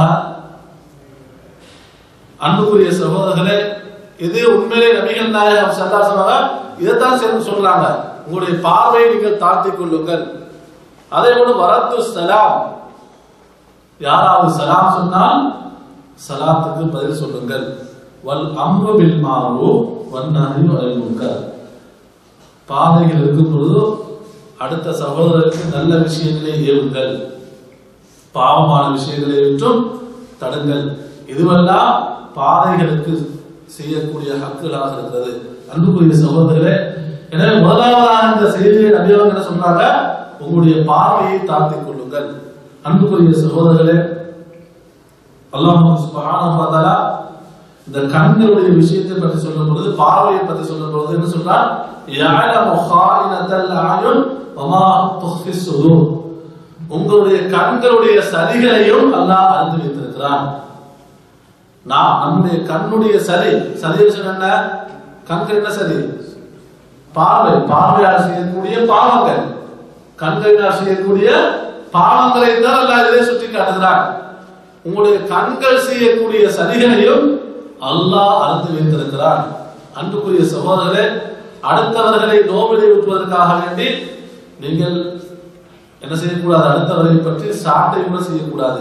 அன்புக்குரிய சகோதரர்களே, இது உண்மையிலே நபிகள் நாயகம் ஸல்லல்லாஹு அலைஹி வஸல்லம் இதைத்தான் சொல்றாங்க, உங்களுடைய பார்வையை நீங்கள் தாழ்த்திக் கொள்ளுங்கள். அதே போல வரத்து சலாம், யாராவது சலாம் சொன்னால் சலாத்துக்கு பதில் சொல்லுங்கள். வல் அம்ரு பில் மஅரூஃப் வன் நஹ்யு அனில் முன்கர், பாதைகள் இருக்கும் பொழுது அடுத்த சகோதரருக்கு நல்ல விஷயங்களை ஏவுங்கள், பாவமான விஷயங்களை விட்டும் தடுங்கள். இதுவெல்லாம் பாதைகளுக்கு செய்யக்கூடிய ஹக்குகளாக இருக்கிறது. அன்புக்குரிய சகோதரர்களே, எனவே முதலாவதாக இந்த செய்தியை நபி அவர்கள் என்ன சொல்றாங்க, உங்களுடைய பார்வையை தாழ்த்திக் கொள்ளுங்கள். அன்புக்குரிய சகோதரர்களே, அல்லாஹ் சுப்ஹானஹு வ தஆலா இந்த கண்களுடைய விஷயத்தை பற்றி சொல்லும் பொழுது, பார்வையை பற்றி சொல்லும் பொழுது என்ன சொல்றார்? யஅலமு ஹாயினத்தல் அயுன் வமா துஃபிஸ் சுதூர், உங்களுடைய கண்களுடைய சதிகளையும் அல்லாஹ் அறிந்து வைத்திருக்கிறான். நம்முடைய கண்ணுடைய சரி என்ன? கண்கள் என்ன சரி? பார்வையால் செய்யக்கூடிய பாவங்கள், கண்களினால் செய்யக்கூடிய பாவங்களை தான் அல்லாஹ் இதிலே சுட்டி காட்டுகிறான். உங்களுடைய கண்கள் செய்யக்கூடிய சதிகளையும் அல்லாஹ் அறிந்து வைத்திருக்கிறான். அன்புக்குரிய சகோதரர்களே, அடுத்தவர்களை நோவிலை ஊட்டுவதற்காக வேண்டி நீங்கள் என்ன செய்யக்கூடாது? அடுத்தவர்களை பற்றி சாட்டை கூட செய்யக்கூடாது.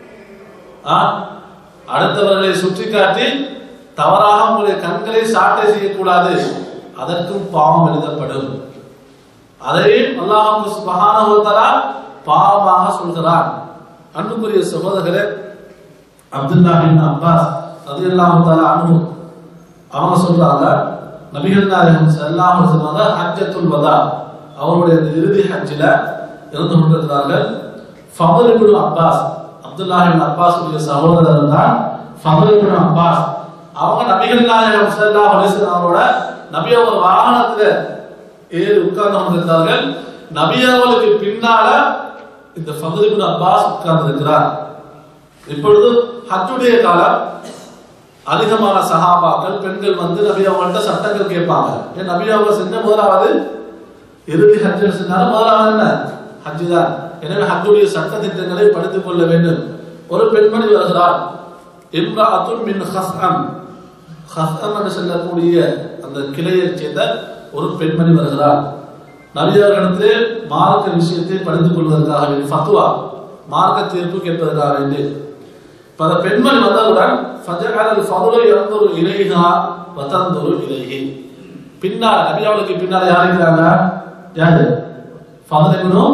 அடுத்தவர்களை சுற்றி காட்டி தவறாக உங்களுடைய கண்களை சாட்டை செய்யக்கூடாது, அதற்கும் பாவம் எழுதப்படும். அதையும் அல்லாஹ் சுப்ஹானஹு வ தஆலா பாவமாக சொல்கிறான். அன்புக்குரிய சகோதரர்களே, அப்துல்லாஹ் இப்னு அப்பாஸ் ரலியல்லாஹு தஆலா அன்ஹு அவங்க சொல்றாங்க, நபிகள் நாயகம் ஸல்லல்லாஹு அலைஹி வஸல்லம் ஹஜ்ஜத்துல் வதா, அவருடைய இறுதி ஹஜ்ஜில இருந்து கொண்டிருக்கிறார்கள். Fadl ibn Abbas, Abdullah ibn Abbas உடைய சகோதரர் தான் ஃபضل இப்னு அப்பாஸ். அவங்க நபிகள் நாயகம் ஸல்லல்லாஹு அலைஹி வஸல்லம் அவரோட நபி அவர் வாகனத்துல ஏறி உட்கார்ந்து கொண்டிருந்தார்கள். நபி அவர்களுக்கு பின்னால இந்த ஃபضل இப்னு அப்பாஸ் உட்கார்ந்து இருக்கிறார். இப்பொழுது ஹஜ்ஜுடைய காலம், அதிகமான சஹாபாக்கள் பெண்கள் வந்து நபி அவங்கள்ட்ட சட்டங்கள் கேட்பாங்க. ஏன் நபி அவங்க செஞ்ச முதலாவது இறுதி ஹஜ் செஞ்சாலும் முதலாவது என்ன? ஹஜ் தான். எனவே ஹஜ்ஜுடைய சட்ட திட்டங்களை படித்துக் கொள்ள வேண்டும். ஒரு பெண்மணி வருகிறார், இம்ராஅத்துன் மின் ஹஸ்அம், ஹஸ்அம் என்று சொல்லக்கூடிய அந்த கிளையை சேர்ந்த ஒரு பெண்மணி வருகிறார். நபி அவர்களிடத்திலே மார்க்க விஷயத்தை படித்துக் கொள்வதற்காக வேண்டி, ஃபத்வா மார்க்க தீர்ப்பு கேட்பதற்காக வேண்டி அந்த பெண்மணி வந்தவுடன் ஃபஜஅல் ஃபضل யன்துரு இலைஹா வ தன்துரு இலைஹி, பின்னால் நபி அவர்களுக்கு பின்னால் யார் இருக்கிறாங்க? யாரு? ஃபضل இப்னு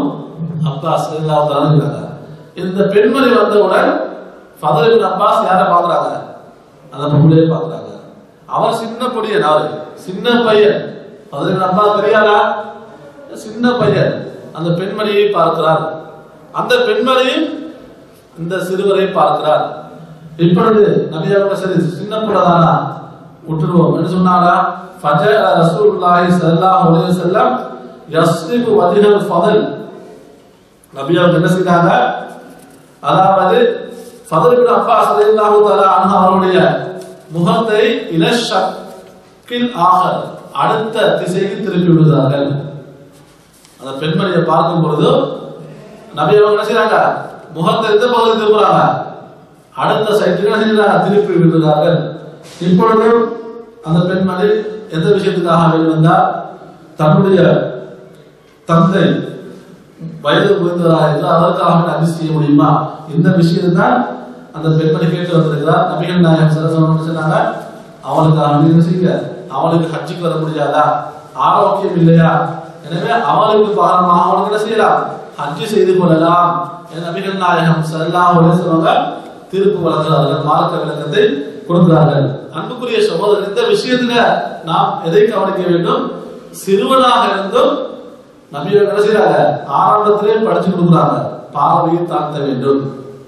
அப்பாஸ் இருக்காங்க. இந்த பெண்மணி வந்தவுடன் ஃபதல் இப்னு அப்பாஸ் யாரை பார்க்குறாங்க? அந்த பொம்பளையை பார்க்குறாங்க. அவர் சின்ன பொடியன், அவரு சின்ன பையன். ஃபதல் இப்னு அப்பாஸ் பெரியாளா? சின்ன பையன். அந்த பெண்மணியை பார்க்கிறார். அந்த பெண்மணியும் இந்த சிறுவரை பார்க்கிறார். இப்பொழுது நபி அவர்கள் சரி சின்ன பிள்ளைதானா விட்டுருவோம் என்று சொன்னாரா? ஃபஜஅ ரசூலுல்லாஹி ஸல்லல்லாஹு அலைஹி வஸல்லம் யஸ்ரிபு வஜ்ஹல் ஃபதல். நபி அவர்கள் என்ன செய்தாங்க? அதாவது ஃபதல் இப்னு அப்பாஸ் ரலியல்லாஹு தஆலா அன்ஹு அவருடைய முகத்தை இல ஷக்கில் ஆகர், அடுத்த திசைக்கு திருப்பி விடுகிறார்கள். அந்த பெண்மணியை பார்க்கும் பொழுது நபி அவங்க என்ன செய்றாங்க? முகத்தை எந்த பகுதி திருப்புறாங்க? அடுத்த சைட்டுக்கு என்ன செய்யறாங்க? திருப்பி விடுகிறார்கள். இப்பொழுது அந்த பெண்மணி எந்த விஷயத்துக்காக வெளிவந்தார்? தன்னுடைய தந்தை வயது முதிர்ந்தவராக இருந்தால் அதற்காக அஜி செய்ய முடியுமா? இந்த விஷயம் தான் அந்த பெண்மணி கேட்டு வந்திருக்கிறார். நபிகள் நாயகம் ஸல்லல்லாஹு அலைஹி வஸல்லம் அவளுக்கு அவளுக்கு ஹஜ்ஜுக்கு வர முடியாதா? ஆரோக்கியம் இல்லையா? எனவே அவளுக்கு பாரமாக அவளுக்கு என்ன செய்யலாம்? ஹஜ்ஜு செய்து கொள்ளலாம். நபிகள் நாயகம் ஸல்லல்லாஹு அலைஹி வஸல்லம் தீர்ப்பு வழங்குகிறார்கள், மார்க்க விளக்கத்தை கொடுக்கிறார்கள். அன்புக்குரிய சகோதரர், இந்த விஷயத்துல நாம் எதை கவனிக்க வேண்டும்? சிறுவனாக இருந்தும் நபி என்ன செய்யறாங்க? ஆரம்பத்திலே படிச்சு கொடுக்குறாங்க. பார்வையை தாழ்த்த வேண்டும்,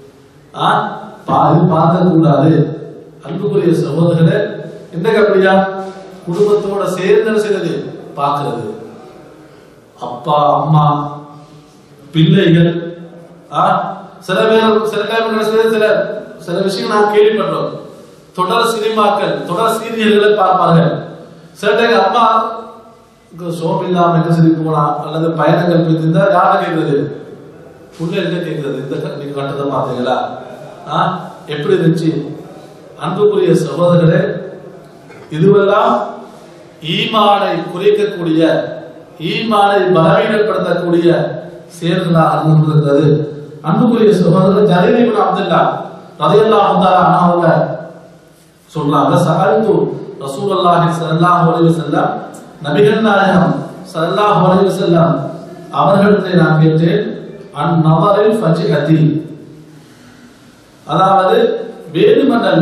பார்க்க கூடாது. அன்புக்குரிய சகோதரர்களே, இன்றைக்கு அப்படியா? குடும்பத்தோட சேர்ந்து செய்யறது பார்க்கிறது. அப்பா அம்மா பிள்ளைகள் சில விஷயங்கள் நான் கேள்விப்பட்டோம். தொடர் சினிமாக்கள், தொடர் சீரியல்களை பார்ப்பார்கள். சில டைம் அம்மா சோம் இல்லாம எங்க சரி போனா அல்லது பயணங்கள் போயிருந்தா யாரை கேட்கறது? பிள்ளைகிட்ட கேட்கறது. இந்த நீங்க கட்டத்தை பார்த்தீங்களா? எப்படி இருந்துச்சு? அன்புக்குரிய சகோதரர்களே, இதுவெல்லாம் ஈமானை குறைக்கக்கூடிய, ஈமானை பலவீனப்படுத்தக்கூடிய செயல்களாக இருந்தது. அன்புக்குரிய சகோதரர் ஜரீர் இப்னு அப்துல்லாஹ் ரலியல்லாஹு தஆலா அன்ஹு சொல்றாங்க, சஅல்து ரசூலுல்லாஹி ஸல்லல்லாஹு அலைஹி வஸல்லம், நபிகள் நாயகம் ஸல்லல்லாஹு அலைஹி வஸல்லம் அவர்களிடத்தில் நான் கேட்டேன், அன் நவரில் ஃபஜ்அதி, அதாவது வேணுமல்ல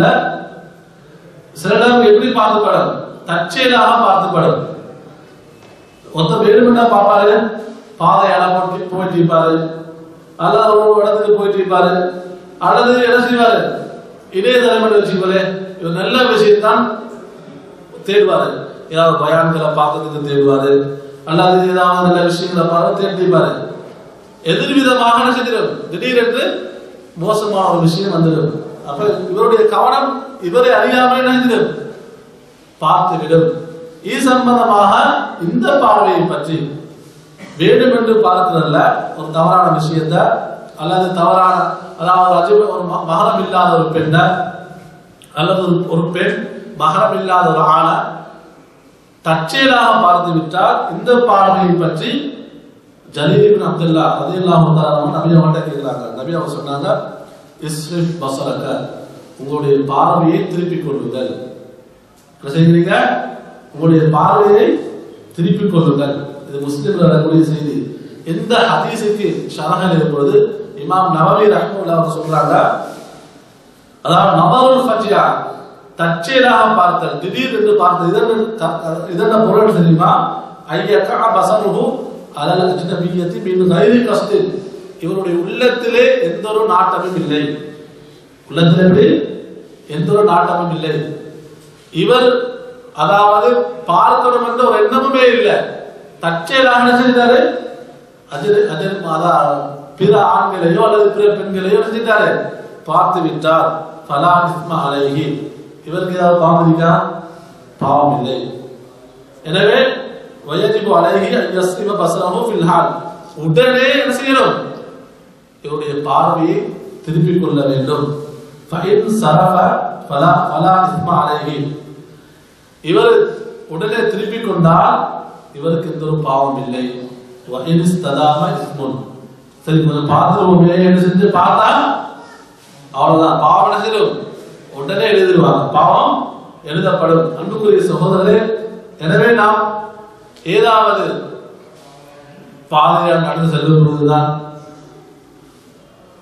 சிலர் எப்படி பார்த்துப்படும்? தற்செயலாக பார்த்துப்படும். ஒருத்தர் வேணுமென்னா பார்ப்பாரு, பாதையால போயிட்டு இருப்பாரு, அல்லது ஒரு இடத்துக்கு போயிட்டு இருப்பாரு, அல்லது என்ன செய்வாரு? இணையதளம் வச்சுக்கோலே, இவர் நல்ல விஷயத்தான் தேடுவாரு. ஏதாவது பயான்களை பார்க்கறதுக்கு தேடுவாரு, அல்லது ஏதாவது நல்ல விஷயங்களை பார்க்க தேடிப்பாரு. எதிர்விதமாக என்ன செஞ்சிடும்? திடீரென்று மோசமான ஒரு விஷயம் வந்துடும். அப்ப இவருடைய கவனம் இவரை அறியாமல் நினைஞ்சிடும், பார்த்துவிடும். இது சம்பந்தமாக இந்த பார்வையை பற்றி வேண்டும் என்று பார்க்கிறல்ல, ஒரு தவறான விஷயத்தை அல்லது தவறான, அதாவது ஒரு மகரம் இல்லாத ஒரு பெண்ணை அல்லது ஒரு பெண் மகரம் இல்லாத ஒரு ஆணை தற்செயலாக பார்த்து விட்டால் இந்த பார்வையை பற்றி ஜரீர் இப்னு அப்துல்லாஹ் ரலியல்லாஹு தஆலா நபி அவர்கிட்ட கேட்கிறாங்க. நபி அவர் சொன்னாங்க, இஸ்ரிஃப் பஸரக, உங்களுடைய பார்வையை திருப்பிக் கொள்ளுங்கள். என்ன செய்கிறீங்க? உங்களுடைய பார்வையை திருப்பிக் கொள்ளுங்கள். இது முஸ்லிம்ல வரக்கூடிய செய்தி. இந்த ஹதீஸுக்கு ஷரஹ் எழுதும்போது இமாம் நவவி ரஹ்மத்துல்லாஹி அலைஹி சொல்றாங்க, அதாவது நவருல் ஃபஜ்யா, தற்செயலாக பார்த்தல், திடீர் என்று பார்த்தல். இதென்ன பொருள் தெரியுமா? ஐயகா பஸருஹு அலல் அஜ்னபிய்யதி மின் கைரி கஸ்தின், இவருடைய உள்ளத்திலே எந்த ஒரு நாட்டமும் இல்லை. உள்ளத்திலே எந்த ஒரு நாட்டமும் இல்லை. இவர் அதாவது பார்க்கணும் என்ற ஒரு எண்ணமுமே இல்லை. தற்செயலாக என்ன செய்தாரு? பிற ஆண்களையோ அல்லது பிற பெண்களையோ செஞ்சிட்டாரு, பார்த்து விட்டார். ஃபலா இஸ்ம அலைஹி, இவருக்கு ஏதாவது பாவம் இருக்கா? பாவம் இல்லை. எனவே வயஜிபு அலைஹி அன் யஸ்ரிஃப பஸரஹு ஃபில் ஹால், உடனே என்ன செய்யணும்? இவருடைய பார்வையை திருப்பிக் கொள்ள வேண்டும். ஃபஇன் ஸரஃப ஃபலா இஸ்ம அலைஹி, இவர் உடனே திருப்பிக் கொண்டால் இவருக்கு எந்த ஒரு பாவம் இல்லை. வஇன் இஸ்ததாம இஸ்முன், சரி கொஞ்சம் பார்த்துருவோமே என்று செஞ்சு பார்த்தா அவ்வளவுதான், பாவம் என்ன செய்யும்? உடனே எழுதிடுவாங்க, பாவம் எழுதப்படும். அன்புக்குரிய சகோதரரே, எனவே நாம் ஏதாவது பாதையால் நடந்து செல்லும் பொழுதுதான்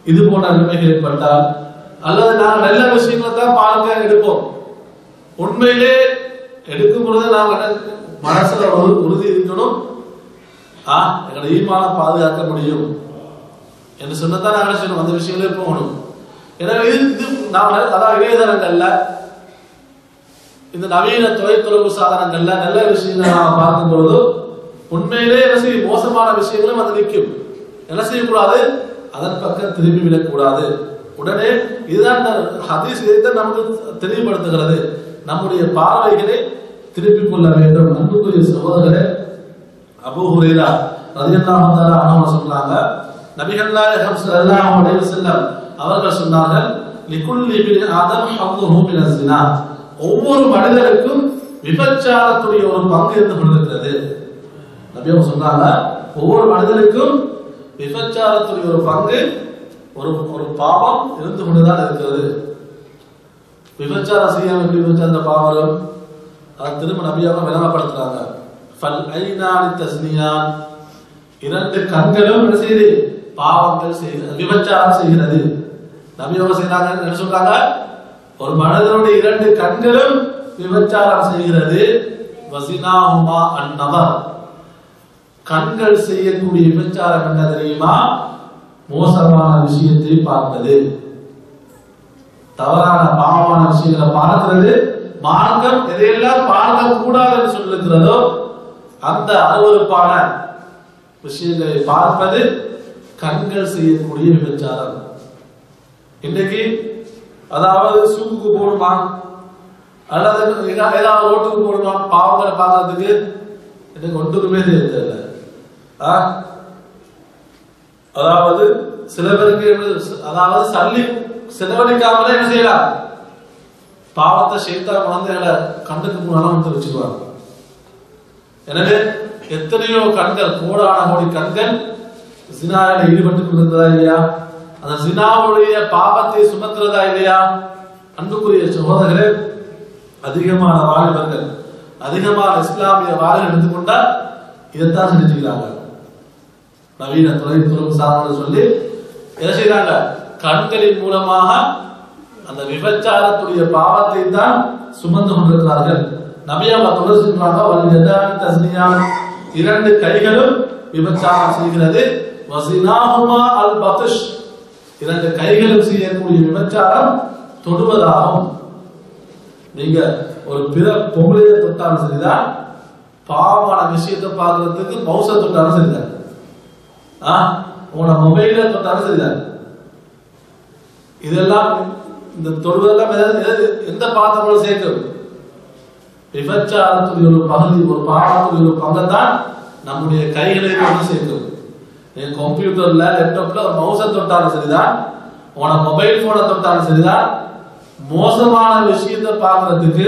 இது போன்ற நிலைமைகள் ஏற்பட்டால், அல்லது நாங்கள் நல்ல விஷயங்களை தான் பார்க்க எடுப்போம், உண்மையிலே எடுக்கும் பொழுது நாங்கள் மனசுல உறுதி இருக்கணும், எங்களோட ஈமான பாதுகாக்க முடியும் என்று சொன்னதான் நாங்கள் சொல்லணும், அந்த விஷயங்களே போகணும். எனவே இது நாங்கள் அதாவது இணையதளங்கள்ல இந்த நவீன தொலைத்தொடர்பு சாதனங்கள்ல நல்ல விஷயங்களை நாம் பார்க்கும்போது உண்மையிலே என்ன செய்யும், மோசமான விஷயங்களும் வந்து நிற்கும். என்ன செய்யக்கூடாது, அதன் பக்கம் திரும்பி விடக்கூடாது. உடனே இதுதான் ஹதீஸ் இதைத்தான் நமக்கு தெளிவுபடுத்துகிறது, நம்முடைய பார்வைகளை திருப்பிக் கொள்ள வேண்டும். அன்புக்குரிய சகோதரர்களே, அபூ ஹுரைரா ரலியல்லாஹு தஆலா அன்ஹு சொல்றாங்க, நபிகள் நாயகம் ஸல்லல்லாஹு அலைஹி வஸல்லம் அவர்கள் சொன்னார்கள், லிகுல்லி பின் ஆதம் ஹவ்துஹு மினஸ் ஸினா, ஒவ்வொரு மனிதருக்கும் விபச்சாரத்துடைய ஒரு பங்கு இருந்து கொண்டிருக்கிறது. நபி அவங்க சொன்னாங்க, ஒவ்வொரு மனிதருக்கும் விபச்சாரத்துடைய ஒரு பங்கு, ஒரு பாவம் இருந்து கொண்டுதான் இருக்கிறது. விபச்சாரம் செய்யாம விபச்சார பாவம் அதை திரும்ப நபியாக விளங்கப்படுத்துறாங்க. ஃபல் ஐனானி தஸ்னியான், இரண்டு கண்களும் என்ன செய்து பாவங்கள் செய்கிறது, விபச்சாரம் செய்கிறது. நபியாக செய்யறாங்க என்ன சொல்றாங்க, ஒரு மனிதனுடைய இரண்டு கண்களும் விபச்சாரம் செய்கிறது. வஸினாஹுமா அன்-நஸர், கண்கள் செய்யக்கூடிய விபச்சாரம் என்ன தெரியுமா, மோசமான விஷயத்தை பார்ப்பது, தவறான பாவமான விஷயங்களை பார்க்கிறது. மார்க்கம் எதையெல்லாம் பார்க்க கூடாது என்று சொல்லுகிறதோ அந்த அருவருப்பான விஷயங்களை பார்ப்பது கண்கள் செய்யக்கூடிய விபச்சாரம். இன்றைக்கு அதாவது சூக்குக்கு போடுமா அல்லது ஏதாவது ரோட்டுக்கு போடுமா பாவங்களை பார்க்கறதுக்கு எனக்கு ஒன்றுக்குமே தெரியல. அதாவது சில பேருக்கு அதாவது சல்லி செலவழிக்காமலே என்ன செய்யலாம், பாவத்தை ஷைத்தான் குழந்தைகளை கண்ணுக்கு முன்னால வந்து வச்சுக்குவாங்க. எனவே எத்தனையோ கண்கள், கோடான கோடி கண்கள் ஜினாவில் ஈடுபட்டுக் கொண்டிருந்ததா இல்லையா, அந்த ஜினாவுடைய பாவத்தை சுமத்துறதா இல்லையா? அன்புக்குரிய சகோதரர்களே, அதிகமான வாலிபர்கள், அதிகமான இஸ்லாமிய வாலிபர்கள் எடுத்துக்கொண்டா இதைத்தான் செஞ்சுக்கிறாங்க. நவீன தொலைத்தொடர்பு சாதனம் சொல்லி என்ன செய்யறாங்க, கண்களின் மூலமாக அந்த விபச்சாரத்துடைய பாவத்தை தான் சுமந்து கொண்டிருக்கிறார்கள். நபியாக தொடர் சொல்றாங்க, இரண்டு கைகளும் விபச்சாரம் செய்கிறது. வஸினாஹுமா அல்-பத்ஷ், இரண்டு கைகளும் செய்யக்கூடிய விபச்சாரம் தொடுவதாகும். நீங்க ஒரு பிற பொங்கலையை தொட்டாலும் சரிதான், பாவமான விஷயத்தை பார்க்கறதுக்கு மவுச தொட்டாலும் சரிதான், உங்களோட மொபைல தொட்டாலும் சரிதான். இதெல்லாம் இந்த தொடுவதெல்லாம் எந்த பாவத்தை சேர்க்கும், விபச்சாரத்துடைய ஒரு பகுதி, ஒரு பாவத்துடைய ஒரு பங்கத்தான் நம்முடைய கைகளை கொண்டு சேர்க்கும். கம்ப்யூட்டர்ல லேப்டாப்ல ஒரு மவுசை தொட்டாலும் சரிதான், உங்களோட மொபைல் போனை தொட்டாலும் சரிதான், மோசமான விஷயத்தை பார்க்கறதுக்கு,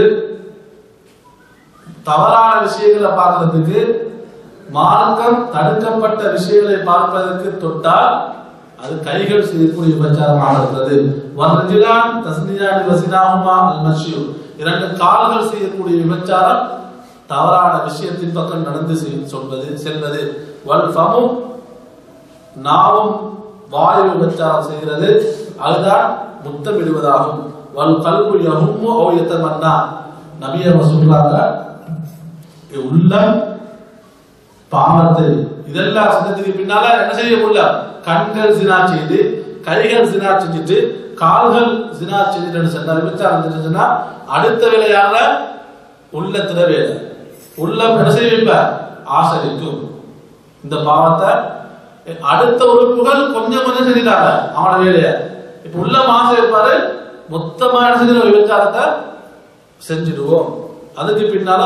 தவறான விஷயங்களை பார்க்கறதுக்கு, மார்க்கம் தடுக்கப்பட்ட விஷயங்களை பார்ப்பதற்கு தொட்டால் அது கைகள் செய்யக்கூடிய விபச்சாரமாக இருக்கிறது. வர்ஜிலான் தஸ்னியானி வஸினாஹுமா அல்-மஷ்யூ, இரண்டு கால்கள் செய்யக்கூடிய விபச்சாரம் தவறான விஷயத்தின் பக்கம் நடந்து செல்வது. வல் ஃபமு, நாவும் வாயு விபச்சாரம் செய்கிறது, அதுதான் முத்தமிடுவதாகும். வல் கல்பு யஹும்மு அவ் யதமன்னா, நபி அவர்கள் சொல்றாங்க, உள்ளம் பாவத்தை இதெல்லாம் செஞ்சதுக்கு பின்னால என்ன செய்ய முடியல, கண்கள் ஜினா செய்து, கைகள் ஜினா செஞ்சுட்டு, கால்கள் ஜினா செஞ்சுட்டு சொன்னா, விபச்சாரம் செஞ்சுன்னா அடுத்த வேலையாக உள்ளத்துல வேலை. உள்ளம் என்ன செய்ய ஆசரிக்கும் இந்த பாவத்தை. அடுத்த உறுப்புகள் கொஞ்சம் கொஞ்சம் செஞ்சுட்டாங்க அவனோட வேலைய. இப்ப உள்ளம் ஆசை இருப்பாரு, மொத்தமா என்ன செஞ்ச விபச்சாரத்தை செஞ்சிடுவோம். அதுக்கு பின்னால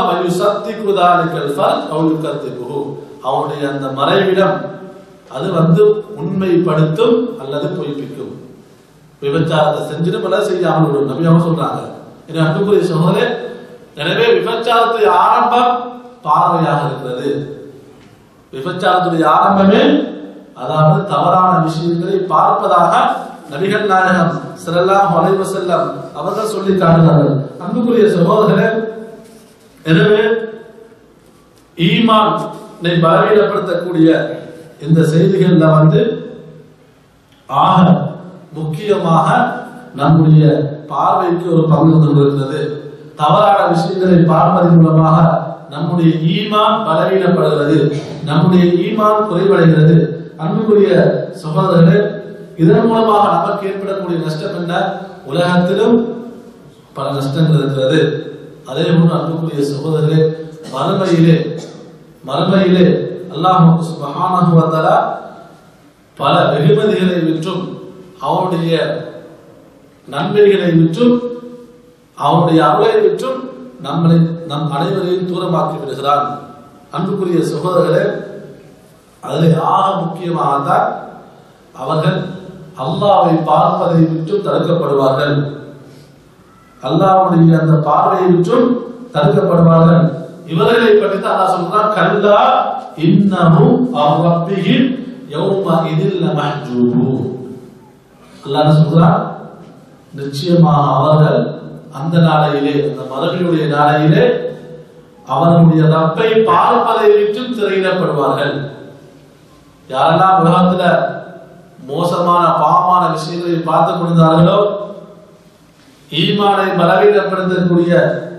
அவனுடைய அந்த மறைவிடம் அது வந்து உண்மைப்படுத்தும் அல்லது பொய்ப்பிக்கும். விபச்சாரத்தை செஞ்சுட்டு பல செய்யாமல் விடும் நபியாக சொல்றாங்க. அன்புக்குரிய சகோதரே, எனவே விபச்சாரத்துடைய ஆரம்பம் பார்வையாக இருக்கிறது. விபச்சாரத்துடைய ஆரம்பமே அதாவது தவறான விஷயங்களை பார்ப்பதாக நபிகள் நாயகம் ஸல்லல்லாஹு அலைஹி வஸல்லம் அவர்கள் சொல்லி காட்டினார்கள். அன்புக்குரிய சகோதரர்களே, எனவே ஈமானை பலவீனப்படுத்தக்கூடிய இந்த செய்திகள்ல வந்து ஆக முக்கியமாக நம்முடைய பார்வைக்கு ஒரு பங்கு கொண்டிருக்கிறது. தவறான விஷயங்களை பார்ப்பதன் மூலமாக நம்முடைய ஈமான் பலவீனப்படுகிறது, நம்முடைய ஈமான் குறைவடைகிறது. அன்புக்குரிய சகோதரர்களே, இதன் மூலமாக நமக்கு ஏற்படக்கூடிய நஷ்டம் என்ன? உலகத்திலும் பல நஷ்டங்கள் இருக்கிறது. அதே போன்று அன்புக்குரிய சகோதரர்களே, மறுமையிலே அல்லாஹ் சுப்ஹானஹு வ தஆலா பல வெகுமதிகளை விற்றும் அவனுடைய நன்மைகளை விற்றும் அவனுடைய அருளை விற்றும் நம் அனைவரையும் தூரமாக்கி விடுகிறான். அன்புக்குரிய சகோதரர்களே, அதில் ஆக முக்கியமாகத்தான் அவர்கள் அல்லாஹ்வை பார்ப்பதை விற்றும் தடுக்கப்படுவார்கள், அல்லாஹ்வுடைய அந்த பார்வையை விற்றும் தடுக்கப்படுவார்கள். இவர்களை பற்றி தான் அல்லாஹ் சொல்றான், கல்லா இன்னஹு அர்ரப்பிஹிம் யௌமஇதில் லமஹ்ஜூபூன். அல்லாஹ் சொல்றான், நிச்சயமாக அவர்கள் அந்த நாளையிலே, அந்த மறுமையுடைய நாளையிலே அவர்களுடைய ரப்பை பார்ப்பதை விட்டு திரையிடப்படுவார்கள். யாரெல்லாம் உலகத்துல மோசமான பாவமான விஷயங்களை பார்த்து கொண்டிருந்தார்களோ, ஈமானை பலவீனப்படுத்தக்கூடிய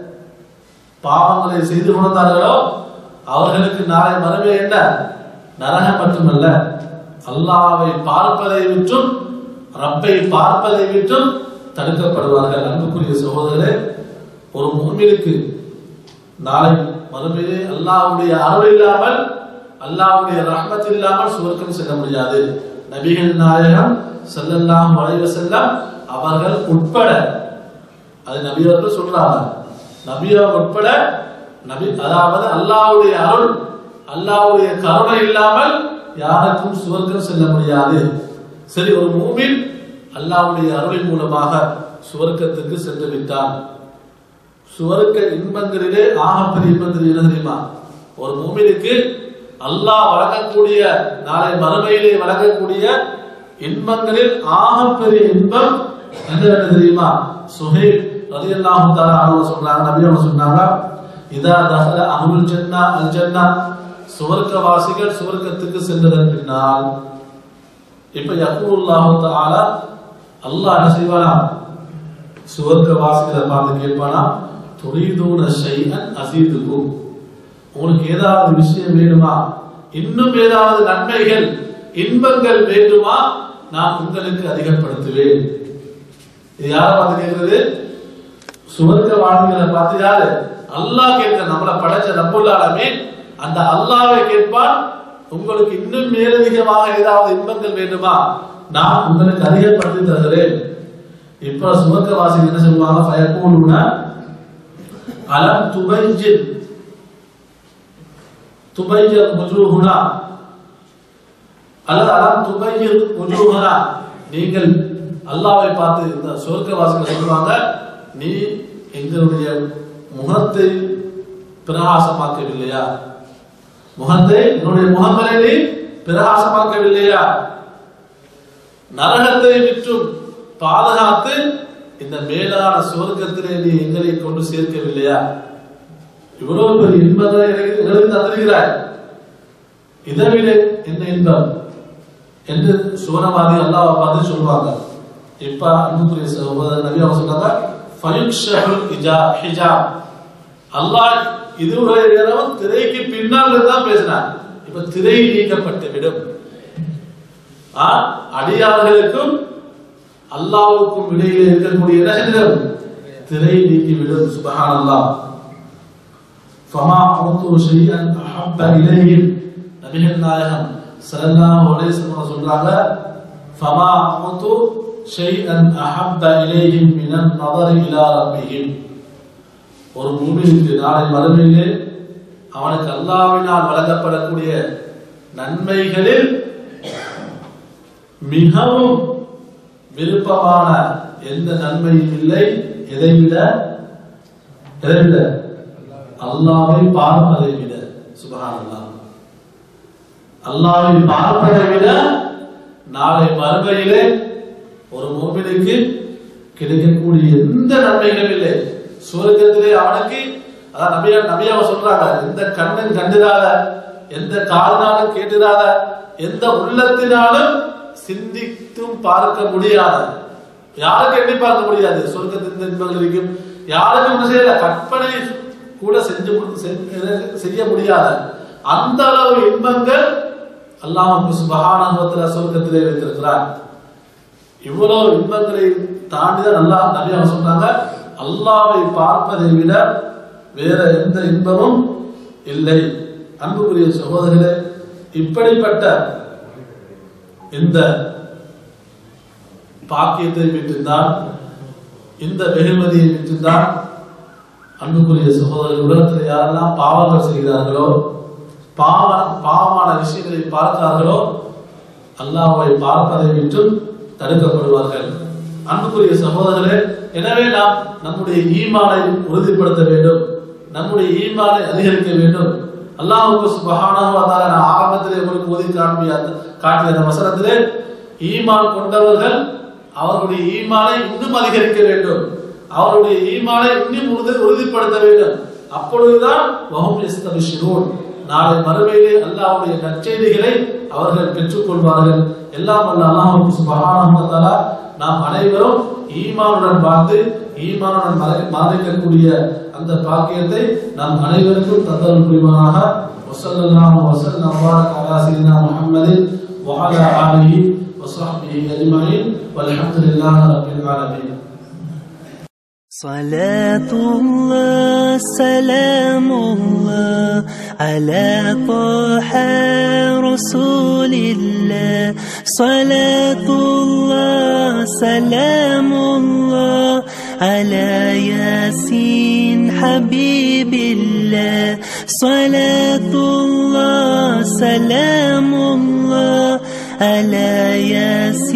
பாவங்களை செய்து கொண்டார்களோ, அவர்களுக்கு நாளை மறுமை என்ன? நரகம் மட்டுமல்ல, அல்லாஹ்வை பார்ப்பதை விட்டும் ரப்பை பார்ப்பதை விட்டும் தடுக்கப்படுவார்கள். அன்புக்குரிய சகோதரரே, ஒரு முஃமினுக்கு நாளை மறுமையிலே அல்லாஹ்வுடைய அருள் இல்லாமல், அல்லாஹ்வுடைய ரஹ்மத் இல்லாமல் சுவர்க்கம் செல்ல முடியாது. நபிகள் நாயகம் ஸல்லல்லாஹு அலைஹி வஸல்லம் அவர்கள் உட்பட, அது நபி அவர்கள் சொல்றாங்க, நபியவர் உட்பட, அதாவது அல்லாஹ்வுடைய அருள், அல்லாஹ்வுடைய கருணை இல்லாமல் யாருக்கும் சுவர்க்கம் செல்ல முடியாது. சரி, ஒரு மூமின் அல்லாஹ்வுடைய அருளின் மூலமாக சுவர்க்கத்துக்கு சென்று விட்டான். சுவர்க்க இன்பங்களிலே ஆகப்பெரிய இன்பங்கள் என்ன தெரியுமா? ஒரு மூமினுக்கு அல்லாஹ் வழங்கக்கூடிய, நாளை மறுமையிலே வழங்கக்கூடிய இன்பங்களில் ஆகப்பெரிய இன்பம் என்ன தெரியுமா? சுஹைல் ரலியல்லாஹு தஆலா அன்ஹு சொல்றாங்க, நபி அவங்க சொன்னாங்க, இதா தஹல அஹ்லுல் ஜன்னah அல் ஜன்னah, சுவர்க்கவாசிகள் சுவர்க்கத்துக்கு சென்றதன் பின்னால் இப்ப யகூலுல்லாஹு தஆலா, அல்லாஹ் என்ன செய்வானா? சுவர்க்கவாசிகளை பார்த்து கேட்பானா, துரீதூன ஷைஅன் அஸீதுகும், உங்களுக்கு ஏதாவது விஷயம் வேணுமா? இன்னும் ஏதாவது நன்மைகள் இன்பங்கள் வேண்டுமா? நான் உங்களுக்கு அதிகப்படுத்துவேன். இது யார பார்த்து கேட்கிறது? சுவர்க்கவாசிகளை பார்த்து. யாரு? அல்லாஹ் கேட்க, நம்மளை படைச்ச ரப்புல் ஆலமீன் அந்த அல்லாஹ்வை கேட்பான், உங்களுக்கு இன்னும் மேலதிகமாக ஏதாவது இன்பங்கள் வேண்டுமா? நான் உங்களுக்கு அதிகப்படுத்தி தருகிறேன். இப்ப சுவர்க்கவாசிகள் என்ன சொல்லுவாங்க? ஃபயகூலுன அலம் துபைஜித் wujuhuna, அல்லது அலம் துபைஜித் wujuhuna, நீங்கள் அல்லாஹ்வை பார்த்து இந்த சுவர்க்கவாசிகள் சொல்லுவாங்க, நீ எங்களுடைய முகத்தை பிரகாசமாக்கவில்லையா? என்னுடைய முகங்களை நீ பிரகாசமாக்கவில்லையா? நரகத்தை விற்றும் பாதுகாத்து இந்த மேலான சுவர்க்கத்திலே நீ எங்களை கொண்டு சேர்க்கவில்லையா? இவ்வளவு பெரிய இன்பங்களை எங்களுக்கு தந்திருக்கிறாய், இதைவிட என்ன இன்பம் என்று சுவனவாதி அல்லாஹ்வை பார்த்து சொல்லுவாங்க. இப்ப அன்புக்குரிய சகோதரர், நபி அவங்க சொன்னாங்க, ஃபயுக்ஷஹுல் ஹிஜாப், அல்லாஹ் இதுவரை நேரம் திரைக்கு பின்னால் தான் பேசினார். இப்ப திரை நீக்கப்பட்டு விடும். அடியார்களுக்கும் அல்லாஹ்வுக்கும் இடையே இருக்கக்கூடிய இடங்கள் திரை நீக்கிவிடும். சுப்ஹானல்லாஹ். ஃபமா அமது ஷைஅன் அஹப்ப இலைஹிம், நபிகள் நாயகம் ஸல்லல்லாஹு அலைஹி வஸல்லம் சொல்றாங்க, ஃபமா அமது ஷைஅன் அஹப்ப இலைஹிம் மினன் நதர் இலா ரப்பிஹிம். ஒரு மூமினுக்கு நாளை மறுமையிலே அவனுக்கு அல்லாஹ்வினால் வழங்கப்படக்கூடிய நன்மைகளில் மிகவும் விருப்பமான எந்த நன்மையும் இல்லை. எதை விட? அல்லாஹ்வை பார்ப்பதை விட. சுப்ஹானல்லாஹ். அல்லாஹ்வை பார்ப்பதை விட நாளை மறுமையிலே ஒரு மூமினுக்கு கிடைக்கக்கூடிய எந்த நன்மைகளும் இல்லை. சுவர்க்கத்திலே அவனுக்கு, அதான் நபியாவை சொல்றாங்க, எந்த கண்ணும் கண்டிராத, எந்த காதினாலும் கேட்டிராத, எந்த உள்ளத்தினாலும் சிந்தித்தும் பார்க்க முடியாது. யாருக்கு எண்ணி பார்க்க முடியாது சொர்க்கத்தின் இன்பங்கள் இருக்கும். யாருக்கும் செய்யல, கற்பனை கூட செய்ய முடியாத அந்த அளவு இன்பங்கள் அல்லாஹ் சுப்ஹானஹு வ தஆலா சொர்க்கத்திலே வைத்திருக்கிறார். இவ்வளவு இன்பங்களை தாண்டிதான் அல்லாஹ் நபி அவங்க சொன்னாங்க, அல்லாஹ்வை பார்ப்பதை விட வேற எந்த இன்பமும் இல்லை. அன்புக்குரிய சகோதரர்களே, இப்படிப்பட்ட இந்த பாக்கியத்தை பெற்றிருந்தால், இந்த வெகுமதியை பெற்றிருந்தால், அன்புக்குரிய சகோதரர்கள், உலகத்தில் யாரெல்லாம் பாவங்கள் செய்கிறார்களோ, பாவமான விஷயங்களை பார்க்கிறார்களோ, அல்லாஹ்வை பார்ப்பதை விட்டும் தடுக்கப்படுவார்கள். அன்புக்குரிய சகோதரர்களே, எனவே நாம் நம்முடைய ஈமானை உறுதிப்படுத்த வேண்டும், நம்முடைய ஈமானை அதிகரிக்க வேண்டும். அல்லாஹ் சுப்ஹானஹு வ தஆலா ஆரம்பத்திலே உங்களுக்கு ஓதி காட்டிய அந்த வசனத்திலே, ஈமான் கொண்டவர்கள் அவருடைய ஈமானை இன்னும் அதிகரிக்க வேண்டும், அவருடைய ஈமானை இன்னும் உறுதிப்படுத்த வேண்டும். அப்பொழுதுதான் வஹும் யஸ்தபிஷிரூன், நாளை மறுமையிலே அல்லாஹ்வுடைய நற்செய்திகளை அவர்கள் பெற்றுக் கொள்வார்கள். எல்லாம் வல்ல அல்லாஹ் சுப்ஹானஹு வ தஆலா நாம் அனைவரும் ஈமானுடன் வாழ்ந்து ஈமானுடன் மரணிக்கக்கூடிய அந்த பாக்கியத்தை நாம் அனைவருக்கும் தந்தல் புரிவானாக. வஸல்லல்லாஹு வஸல்லம் வபரக அலா ஸிய்யிதினா முஹம்மதின் வ அலா ஆலிஹி வ ஸஹ்பிஹி அஜ்மஈன் வல்ஹம்துலில்லாஹி ரப்பில் ஆலமீன். صلاة الله سلام الله على طه رسول الله. صلاة الله سلام الله على ياسين حبيب الله. صلاة الله سلام الله على ياسين